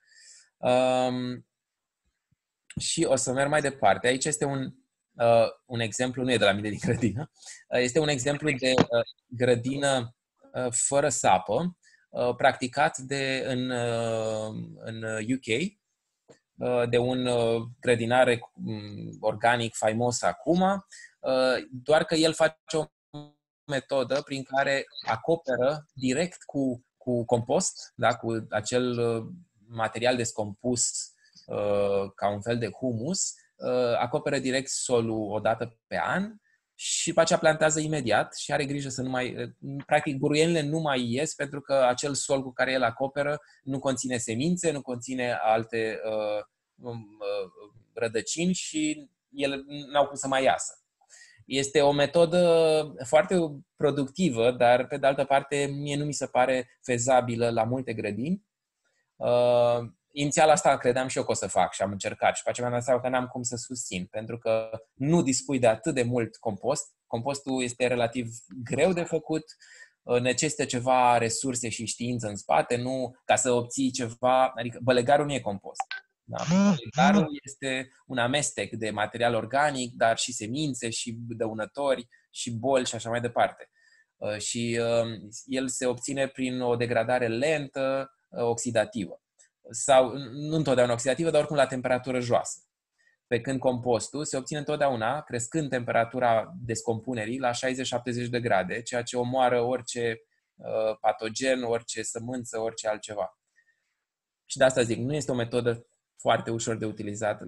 Și o să merg mai departe. Aici este un exemplu, nu e de la mine din grădină, este un exemplu de grădină fără sapă, practicat în UK, de un grădinar organic faimos acum, doar că el face o metodă prin care acoperă direct cu compost, da, cu acel material descompus ca un fel de humus, acoperă direct solul o dată pe an și după aceea plantează imediat și are grijă să nu mai... Practic, buruienile nu mai ies pentru că acel sol cu care el acoperă nu conține semințe, nu conține alte rădăcini și ele n-au cum să mai iasă. Este o metodă foarte productivă, dar pe de altă parte mie nu mi se pare fezabilă la multe grădini. Inițial asta credeam și eu că o să fac și am încercat și pe aceea mi-am dat seama că n-am cum să susțin, pentru că nu dispui de atât de mult compost. Compostul este relativ greu de făcut, necesită ceva resurse și știință în spate, nu ca să obții ceva, adică bălegarul nu e compost. Da? Bălegarul este un amestec de material organic, dar și semințe, și dăunători, și boli și așa mai departe. Și el se obține prin o degradare lentă, oxidativă. Sau nu întotdeauna oxidativă, dar oricum la temperatură joasă. Pe când compostul se obține întotdeauna crescând temperatura descompunerii la 60-70 de grade, ceea ce omoară orice patogen, orice sămânță, orice altceva. Și de asta zic, nu este o metodă foarte ușor de utilizat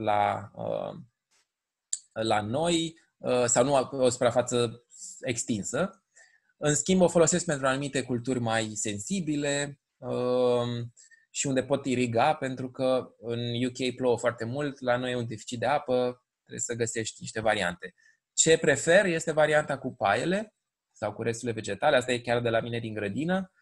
la noi sau nu o suprafață extinsă. În schimb, o folosesc pentru anumite culturi mai sensibile și unde pot iriga, pentru că în UK plouă foarte mult, la noi e un deficit de apă, trebuie să găsești niște variante. Ce prefer este varianta cu paiele sau cu resturile vegetale, asta e chiar de la mine din grădină.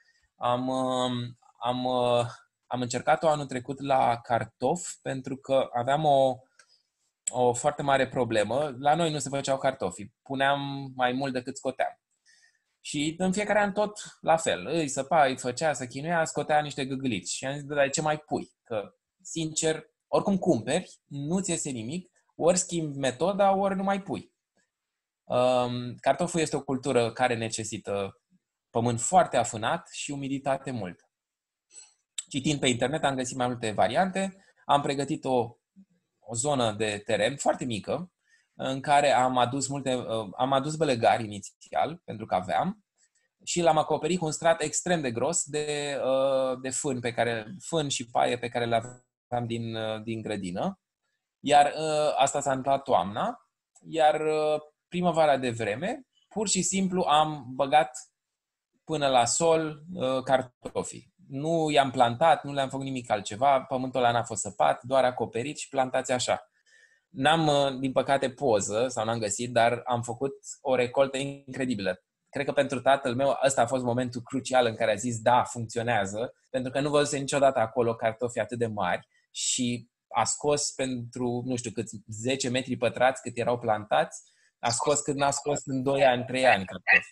Am încercat-o anul trecut la cartofi, pentru că aveam o foarte mare problemă. La noi nu se făceau cartofi, puneam mai mult decât scoteam. Și în fiecare an tot la fel. Îi săpa, îi făcea, să chinuia, scotea niște gâgâliți. Și am zis, dar ce mai pui? Că, sincer, oricum cumperi, nu-ți iese nimic, ori schimbi metoda, ori nu mai pui. Cartoful este o cultură care necesită pământ foarte afânat și umiditate multă. Citind pe internet am găsit mai multe variante, am pregătit o zonă de teren foarte mică, în care am adus bălegari inițial, pentru că aveam, și l-am acoperit cu un strat extrem de gros de fân și paie pe care le aveam din grădină. Iar asta s-a întâmplat toamna, iar primăvara de vreme, pur și simplu am băgat până la sol cartofii. Nu i-am plantat, nu le-am făcut nimic altceva, pământul ăla n-a fost săpat, doar acoperit și plantați așa. N-am, din păcate, poză, sau n-am găsit, dar am făcut o recoltă incredibilă. Cred că pentru tatăl meu ăsta a fost momentul crucial în care a zis, da, funcționează, pentru că nu văzuse niciodată acolo cartofi atât de mari și a scos pentru, nu știu câți, 10 metri pătrați cât erau plantați, a scos cât n-a scos în 2 ani, 3 ani cartofi.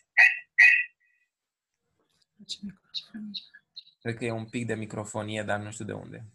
Cred că e un pic de microfonie, dar nu știu de unde.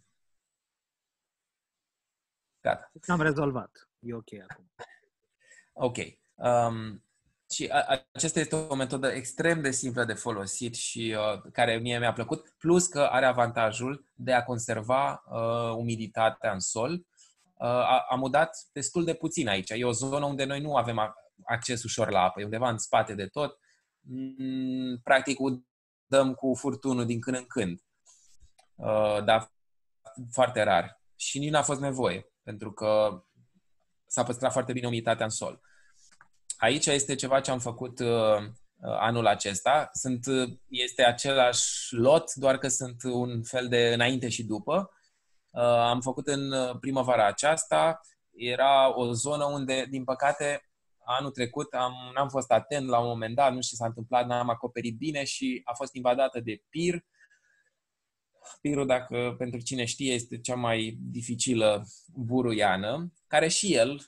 Gata. Am rezolvat. E ok acum. Ok. Și aceasta este o metodă extrem de simplă de folosit și care mie mi-a plăcut, plus că are avantajul de a conserva umiditatea în sol. Am udat destul de puțin aici. E o zonă unde noi nu avem acces ușor la apă. E undeva în spate de tot. Practic udăm cu furtunul din când în când. Dar foarte rar. Și nici n-a fost nevoie, pentru că s-a păstrat foarte bine umiditatea în sol. Aici este ceva ce am făcut anul acesta. Este același lot, doar că sunt un fel de înainte și după. Am făcut în primăvara aceasta. Era o zonă unde, din păcate, anul trecut n-am fost atent la un moment dat, nu știu ce s-a întâmplat, n-am acoperit bine și a fost invadată de pir. Pirul, dacă pentru cine știe, este cea mai dificilă buruiană, care și el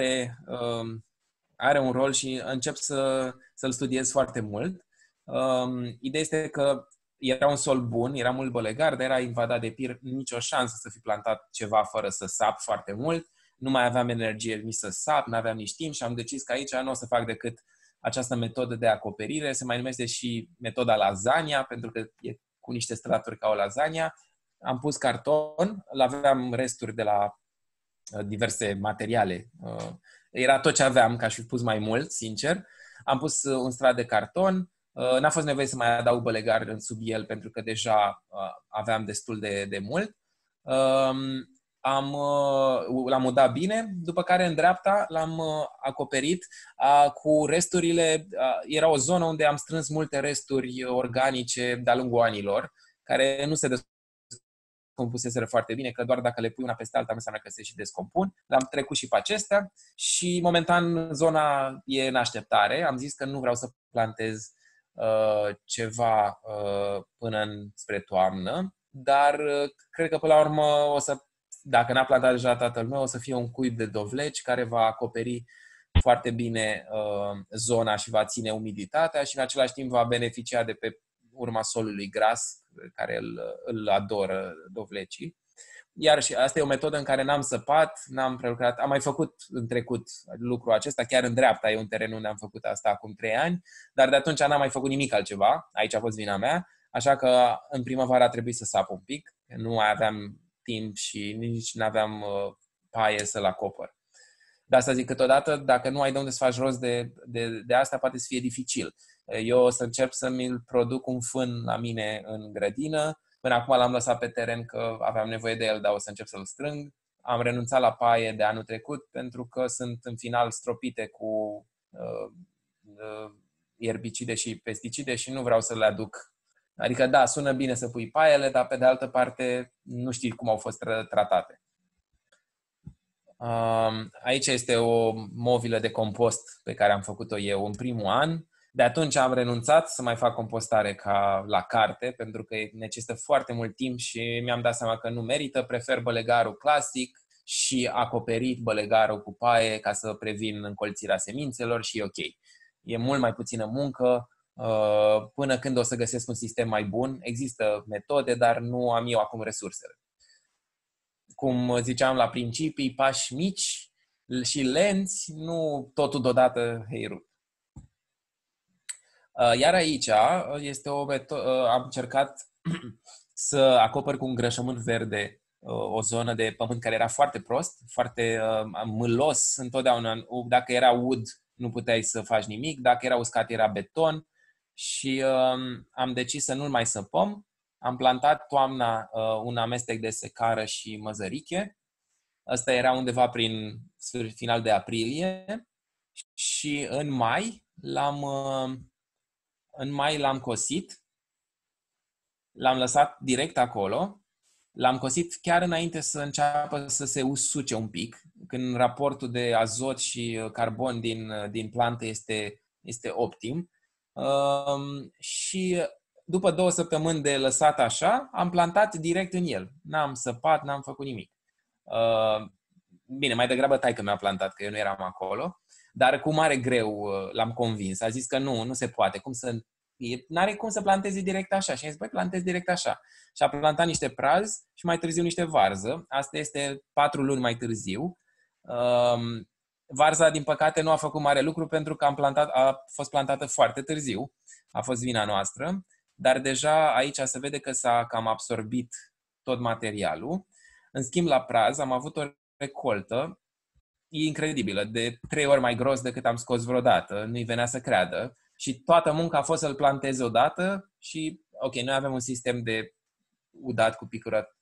are un rol și încep să-l studiez foarte mult. Ideea este că era un sol bun, era mult bălegar, dar era invadat de pir, nicio șansă să fi plantat ceva fără să sap foarte mult. Nu mai aveam energie nici să sap, nu aveam nici timp și am decis că aici nu o să fac decât această metodă de acoperire. Se mai numește și metoda lasagna, pentru că e cu niște straturi ca o lasagna. Am pus carton, aveam resturi de la diverse materiale. Era tot ce aveam, că aș fi pus mai mult, sincer. Am pus un strat de carton. N-a fost nevoie să mai adaug bălegar în sub el, pentru că deja aveam destul de mult. L-am udat bine, după care în dreapta l-am acoperit cu resturile. Era o zonă unde am strâns multe resturi organice de-a lungul anilor, care nu se descompuseseră foarte bine, că doar dacă le pui una peste alta înseamnă că se și descompun. L-am trecut și pe acestea și momentan zona e în așteptare. Am zis că nu vreau să plantez ceva până spre toamnă, dar cred că până la urmă dacă n-a plantat deja tatăl meu, o să fie un cuib de dovleci care va acoperi foarte bine zona și va ține umiditatea și în același timp va beneficia de pe urma solului gras care îl adoră dovlecii. Iar și asta e o metodă în care n-am săpat, n-am prelucrat. Am mai făcut în trecut lucrul acesta, chiar în dreapta e un teren unde am făcut asta acum 3 ani, dar de atunci n-am mai făcut nimic altceva. Aici a fost vina mea, așa că în primăvară a trebuit să sap un pic. Nu mai aveam timp și nici nu aveam paie să-l acopăr. De asta zic, câteodată, dacă nu ai de unde să faci rost de asta, poate să fie dificil. Eu o să încerc să mi-l produc un fân la mine în grădină. Până acum l-am lăsat pe teren că aveam nevoie de el, dar o să încep să-l strâng. Am renunțat la paie de anul trecut pentru că sunt în final stropite cu ierbicide și pesticide și nu vreau să le aduc. Adică da, sună bine să pui paiele, dar pe de altă parte nu știi cum au fost tratate. Aici este o movilă de compost pe care am făcut-o eu în primul an. De atunci am renunțat să mai fac compostare ca la carte, pentru că necesită foarte mult timp și mi-am dat seama că nu merită. Prefer bălegarul clasic și acoperit bălegarul cu paie ca să previn încolțirea semințelor și e ok. E mult mai puțină muncă până când o să găsesc un sistem mai bun. Există metode, dar nu am eu acum resursele. Cum ziceam la principii, pași mici și lenți, nu totul deodată heirup. Iar aici este o am încercat să acopăr cu un îngrășământ verde o zonă de pământ care era foarte prost, foarte mâlos întotdeauna. Dacă era ud, nu puteai să faci nimic. Dacă era uscat, era beton. Și am decis să nu-l mai săpăm. Am plantat toamna un amestec de secară și măzăriche. Asta era undeva prin final de aprilie. Și în mai l-am cosit. L-am lăsat direct acolo. L-am cosit chiar înainte să înceapă să se usuce un pic, când raportul de azot și carbon din plantă este optim. Și după 2 săptămâni de lăsat așa, am plantat direct în el. N-am săpat, n-am făcut nimic. Bine, mai degrabă taică mi-a plantat, că eu nu eram acolo, dar cu mare greu l-am convins. A zis că nu se poate. N-are cum să plantezi direct așa. Și am zis, băi, plantez direct așa. Și a plantat niște praz și mai târziu niște varză. Asta este 4 luni mai târziu. Varza, din păcate, nu a făcut mare lucru pentru că a fost plantată foarte târziu. A fost vina noastră. Dar deja aici se vede că s-a cam absorbit tot materialul. În schimb, la praz am avut o recoltă incredibilă, de 3 ori mai gros decât am scos vreodată. Nu-i venea să creadă. Și toată munca a fost să-l planteze odată și, ok, noi avem un sistem de udat cu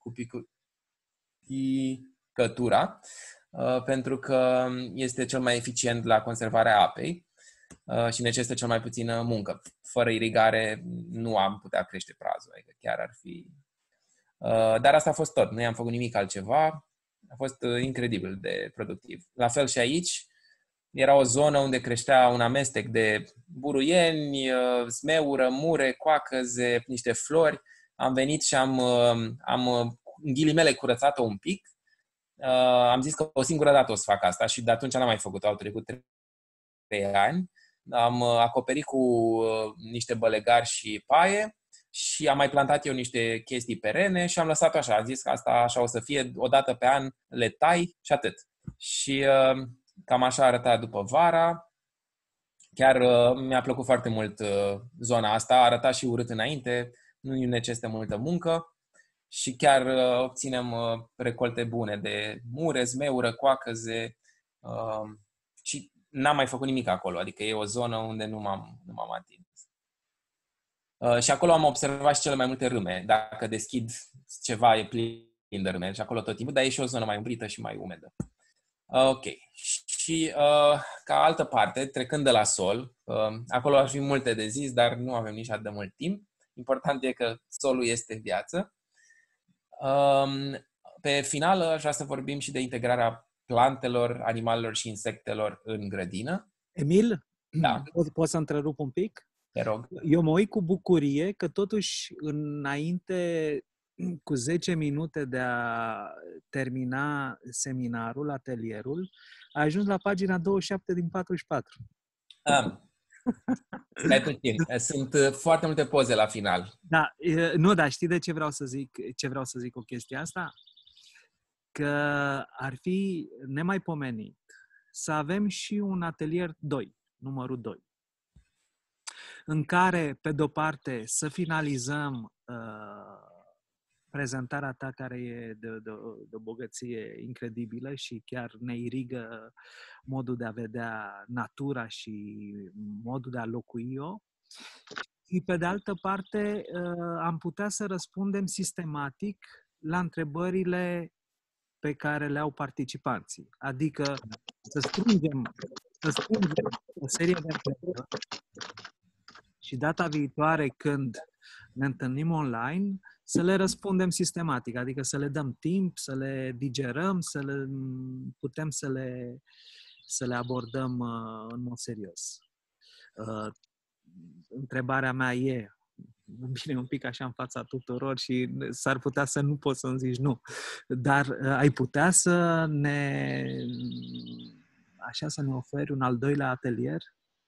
picătura, pentru că este cel mai eficient la conservarea apei și necesită cel mai puțină muncă. Fără irigare nu am putea crește prazul, adică chiar ar fi... Dar asta a fost tot, nu am făcut nimic altceva, a fost incredibil de productiv. La fel și aici, era o zonă unde creștea un amestec de buruieni, smeură, mure, coacăze, niște flori. Am venit și am în ghilimele curățat-o un pic. Am zis că o singură dată o să fac asta și de atunci n-am mai făcut-o, au trecut 3 ani. Am acoperit cu niște bălegari și paie și am mai plantat eu niște chestii perene și am lăsat-o așa. Am zis că asta așa o să fie, o dată pe an le tai și atât. Și cam așa arăta după vara. Chiar mi-a plăcut foarte mult zona asta. Arăta și urât înainte, nu necesită multă muncă. și chiar obținem recolte bune de mure, zmeură, coacăze și n-am mai făcut nimic acolo, adică e o zonă unde nu m-am atins. Și acolo am observat și cele mai multe râme. Dacă deschid ceva, e plin de râme și acolo tot timpul, dar e și o zonă mai umbrită și mai umedă. Ok. Și ca altă parte, trecând de la sol, acolo ar fi multe de zis, dar nu avem nici atât de mult timp. Important e că solul este viață. Pe final, aș vrea să vorbim și de integrarea plantelor, animalelor și insectelor în grădină. Emil, Da. Poți să întrerup un pic? Te rog. Eu mă uit cu bucurie că totuși înainte cu 10 minute de a termina seminarul, atelierul, ai ajuns la pagina 27 din 44. Stai puțin. Sunt foarte multe poze la final. Da, nu, dar știi de ce vreau să zic, cu chestia asta? Că ar fi nemaipomenit să avem și un atelier 2, numărul 2, în care, pe de-o parte, să finalizăm prezentarea ta, care e de o bogăție incredibilă și chiar ne irigă modul de a vedea natura și modul de a locui-o. Și, pe de altă parte, am putea să răspundem sistematic la întrebările pe care le au participanții. Adică să strângem o serie de întrebări și data viitoare, când ne întâlnim online, să le răspundem sistematic, adică să le dăm timp, să le digerăm, putem să le abordăm în mod serios. Întrebarea mea e, bine, un pic așa în fața tuturor și s-ar putea să nu poți să-mi zici nu, dar ai putea să ne oferi un al doilea atelier?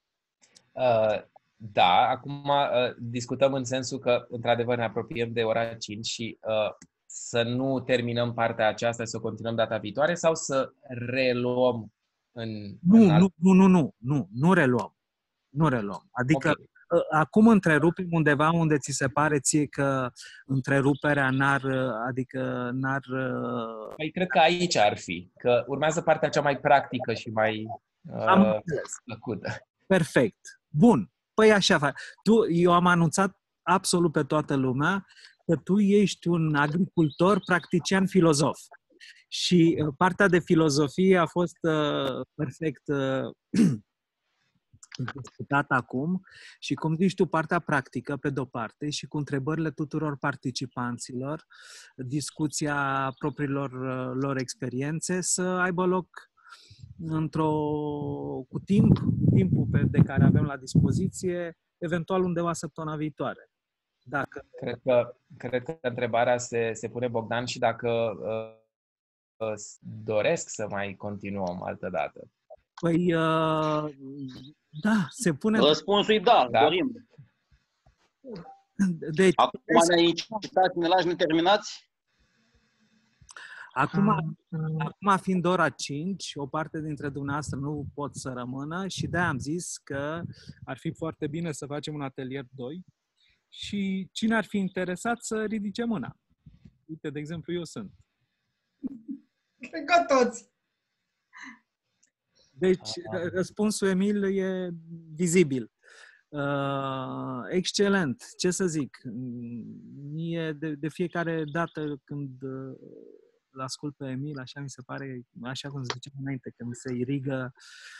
Da, acum discutăm în sensul că, într-adevăr, ne apropiem de ora 5 și să nu terminăm partea aceasta, să continuăm data viitoare sau să reluăm Nu reluăm. Nu reluăm. Adică okay. Acum întrerupem undeva unde ți se pare ție că întreruperea n-ar... Păi cred că aici ar fi, că urmează partea cea mai practică și mai plăcută. Perfect. Bun. Păi așa fac. Eu am anunțat absolut pe toată lumea că tu ești un agricultor, practician, filozof. Și partea de filozofie a fost perfect discutată acum și, cum zici tu, partea practică, pe de-o parte, și cu întrebările tuturor participanților, discuția propriilor lor experiențe, să aibă loc cu timpul de care avem la dispoziție, eventual undeva săptămâna viitoare. Cred că întrebarea se pune, Bogdan, și dacă doresc să mai continuăm altă dată. Păi, da, se pune... Răspunsul e da, dorim. Deci, acum ne-ai incitat, ne lași neterminați? Acum fiind ora 5, o parte dintre dumneavoastră nu pot să rămână și de-aia am zis că ar fi foarte bine să facem un atelier 2 și cine ar fi interesat să ridice mâna. Uite, de exemplu, eu sunt. Cred că toți. Deci, răspunsul, Emil, e vizibil. Excelent. Ce să zic? Mie, de fiecare dată când l-ascult pe Emil, așa mi se pare, așa cum ziceam înainte, că mi se irigă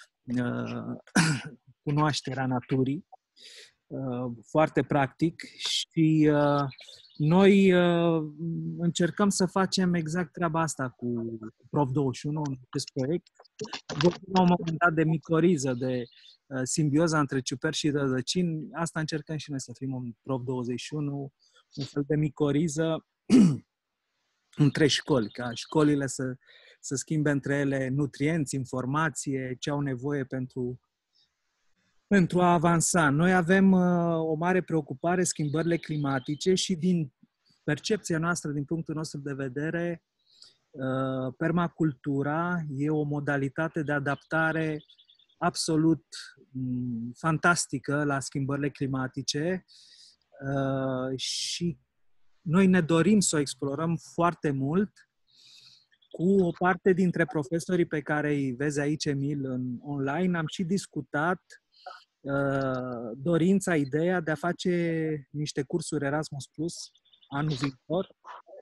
cunoașterea naturii, foarte practic, și noi încercăm să facem exact treaba asta cu Prof21 în acest proiect. Vorbim la un moment dat de micoriză, de simbioza între ciuperci și rădăcini. Asta încercăm și noi să fim un Prof21, un fel de micoriză între școli, ca școlile să schimbe între ele nutrienți, informație, ce au nevoie pentru a avansa. Noi avem o mare preocupare, schimbările climatice, și din percepția noastră, din punctul nostru de vedere, permacultura e o modalitate de adaptare absolut fantastică la schimbările climatice și noi ne dorim să o explorăm foarte mult cu o parte dintre profesorii pe care îi vezi aici, Emil, în online. Am și discutat dorința, ideea de a face niște cursuri Erasmus Plus anul viitor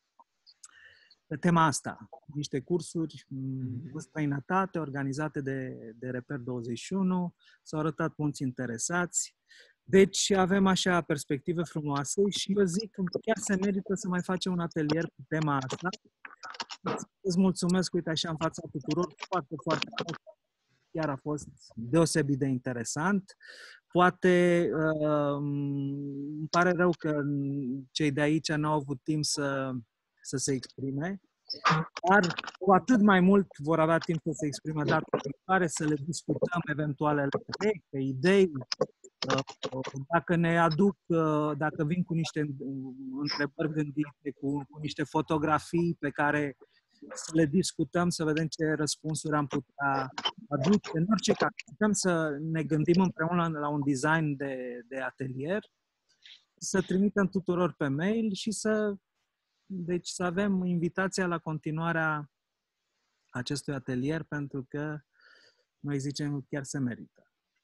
pe tema asta. Niște cursuri în străinătate organizate de Reper 21. S-au arătat mulți interesați. Deci avem așa perspective frumoase și eu zic că chiar se merită să mai facem un atelier pe tema asta. Îți mulțumesc, uite, așa în fața tuturor, foarte, foarte mult. Chiar a fost deosebit de interesant. Poate îmi pare rău că cei de aici n-au avut timp să se exprime, dar cu atât mai mult vor avea timp să se exprime data viitoare, să le discutăm eventualele proiecte, idei, dacă ne aduc, dacă vin cu niște întrebări gândite, cu niște fotografii pe care să le discutăm, să vedem ce răspunsuri am putea aduce. În orice caz, putem să ne gândim împreună la un design de atelier, să trimitem tuturor pe mail și deci să avem invitația la continuarea acestui atelier, pentru că noi zicem chiar se merită.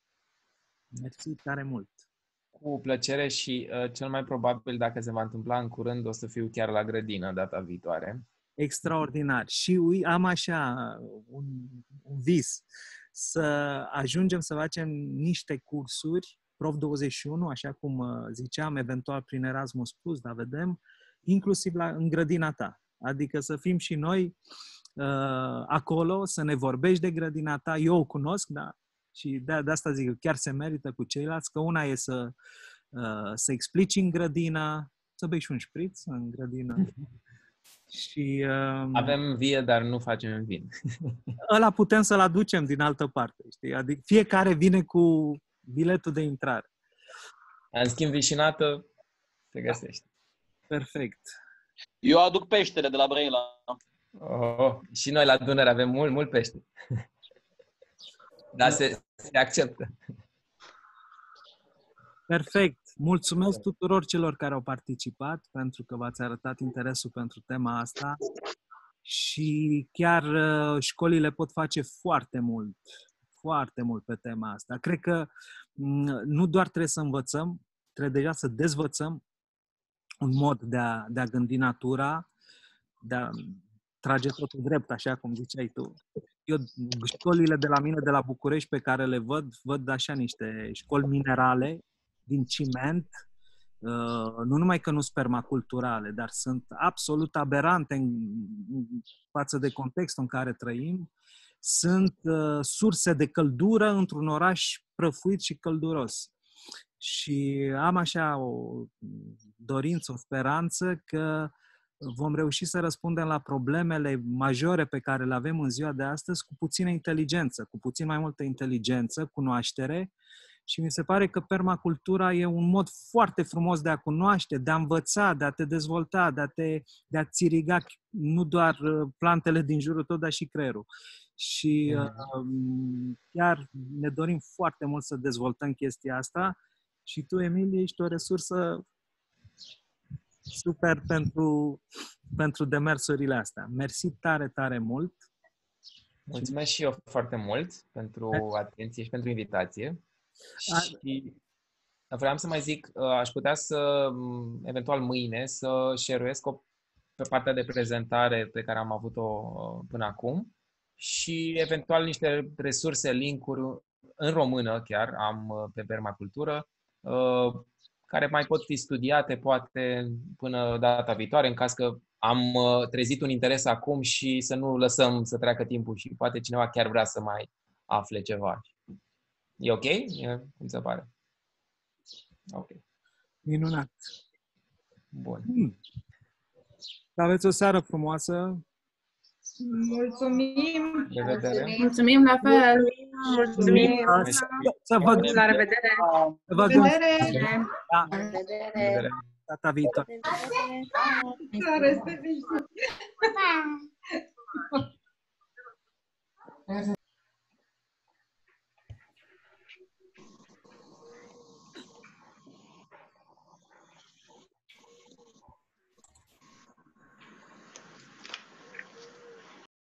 Mersi tare mult! Cu plăcere și cel mai probabil, dacă se va întâmpla în curând, o să fiu chiar la grădină data viitoare. Extraordinar. Și am așa un vis să ajungem să facem niște cursuri Prof 21, așa cum ziceam, eventual prin Erasmus Plus, dar vedem, inclusiv în grădina ta. Adică să fim și noi acolo, să ne vorbești de grădina ta. Eu o cunosc, da? Și de asta zic că chiar se merită cu ceilalți, că una e să explici în grădină, să bei și un șpriț în grădină. Și, avem vie, dar nu facem vin. Ăla putem să-l aducem din altă parte, știi? Adică fiecare vine cu biletul de intrare. În schimb, vișinată se găsește. Perfect. Eu aduc peștele de la Brăila. Și noi la Dunăre avem mult pește. Dar se acceptă. Perfect. Mulțumesc tuturor celor care au participat, pentru că v-ați arătat interesul pentru tema asta și chiar școlile pot face foarte mult pe tema asta. Cred că nu doar trebuie să învățăm, trebuie deja să dezvățăm un mod de a gândi natura, de a trage totul drept, așa cum ziceai tu. Eu, școlile de la mine, de la București, pe care le văd așa niște școli minerale, din ciment, nu numai că nu sunt permaculturale, dar sunt absolut aberante în față de contextul în care trăim. Sunt surse de căldură într-un oraș prăfuit și călduros. Și am așa o dorință, o speranță că vom reuși să răspundem la problemele majore pe care le avem în ziua de astăzi cu puțină inteligență, cu puțin mai multă inteligență, cunoaștere. Și mi se pare că permacultura e un mod foarte frumos de a cunoaște, de a învăța, de a te dezvolta, de a-ți iriga nu doar plantele din jurul tău, dar și creierul. Și chiar ne dorim foarte mult să dezvoltăm chestia asta și tu, Emil, ești o resursă super pentru demersurile astea. Mersi tare, tare mult! Mulțumesc și eu foarte mult pentru atenție și pentru invitație. Și vreau să mai zic, aș putea să, eventual mâine, să share-uiesc pe partea de prezentare pe care am avut-o până acum și eventual niște resurse, link-uri în română chiar, am pe permacultură, care mai pot fi studiate poate până data viitoare, în caz că am trezit un interes acum și să nu lăsăm să treacă timpul și poate cineva chiar vrea să mai afle ceva. E ok? Cum se pare? Ok. Minunat. Bun. Aveți o seară frumoasă. Mulțumim! De vedere! Mulțumim la fel! Mulțumim! Să vă La revedere! vă Vedere! Da. La revedere! Data viitoare. Care este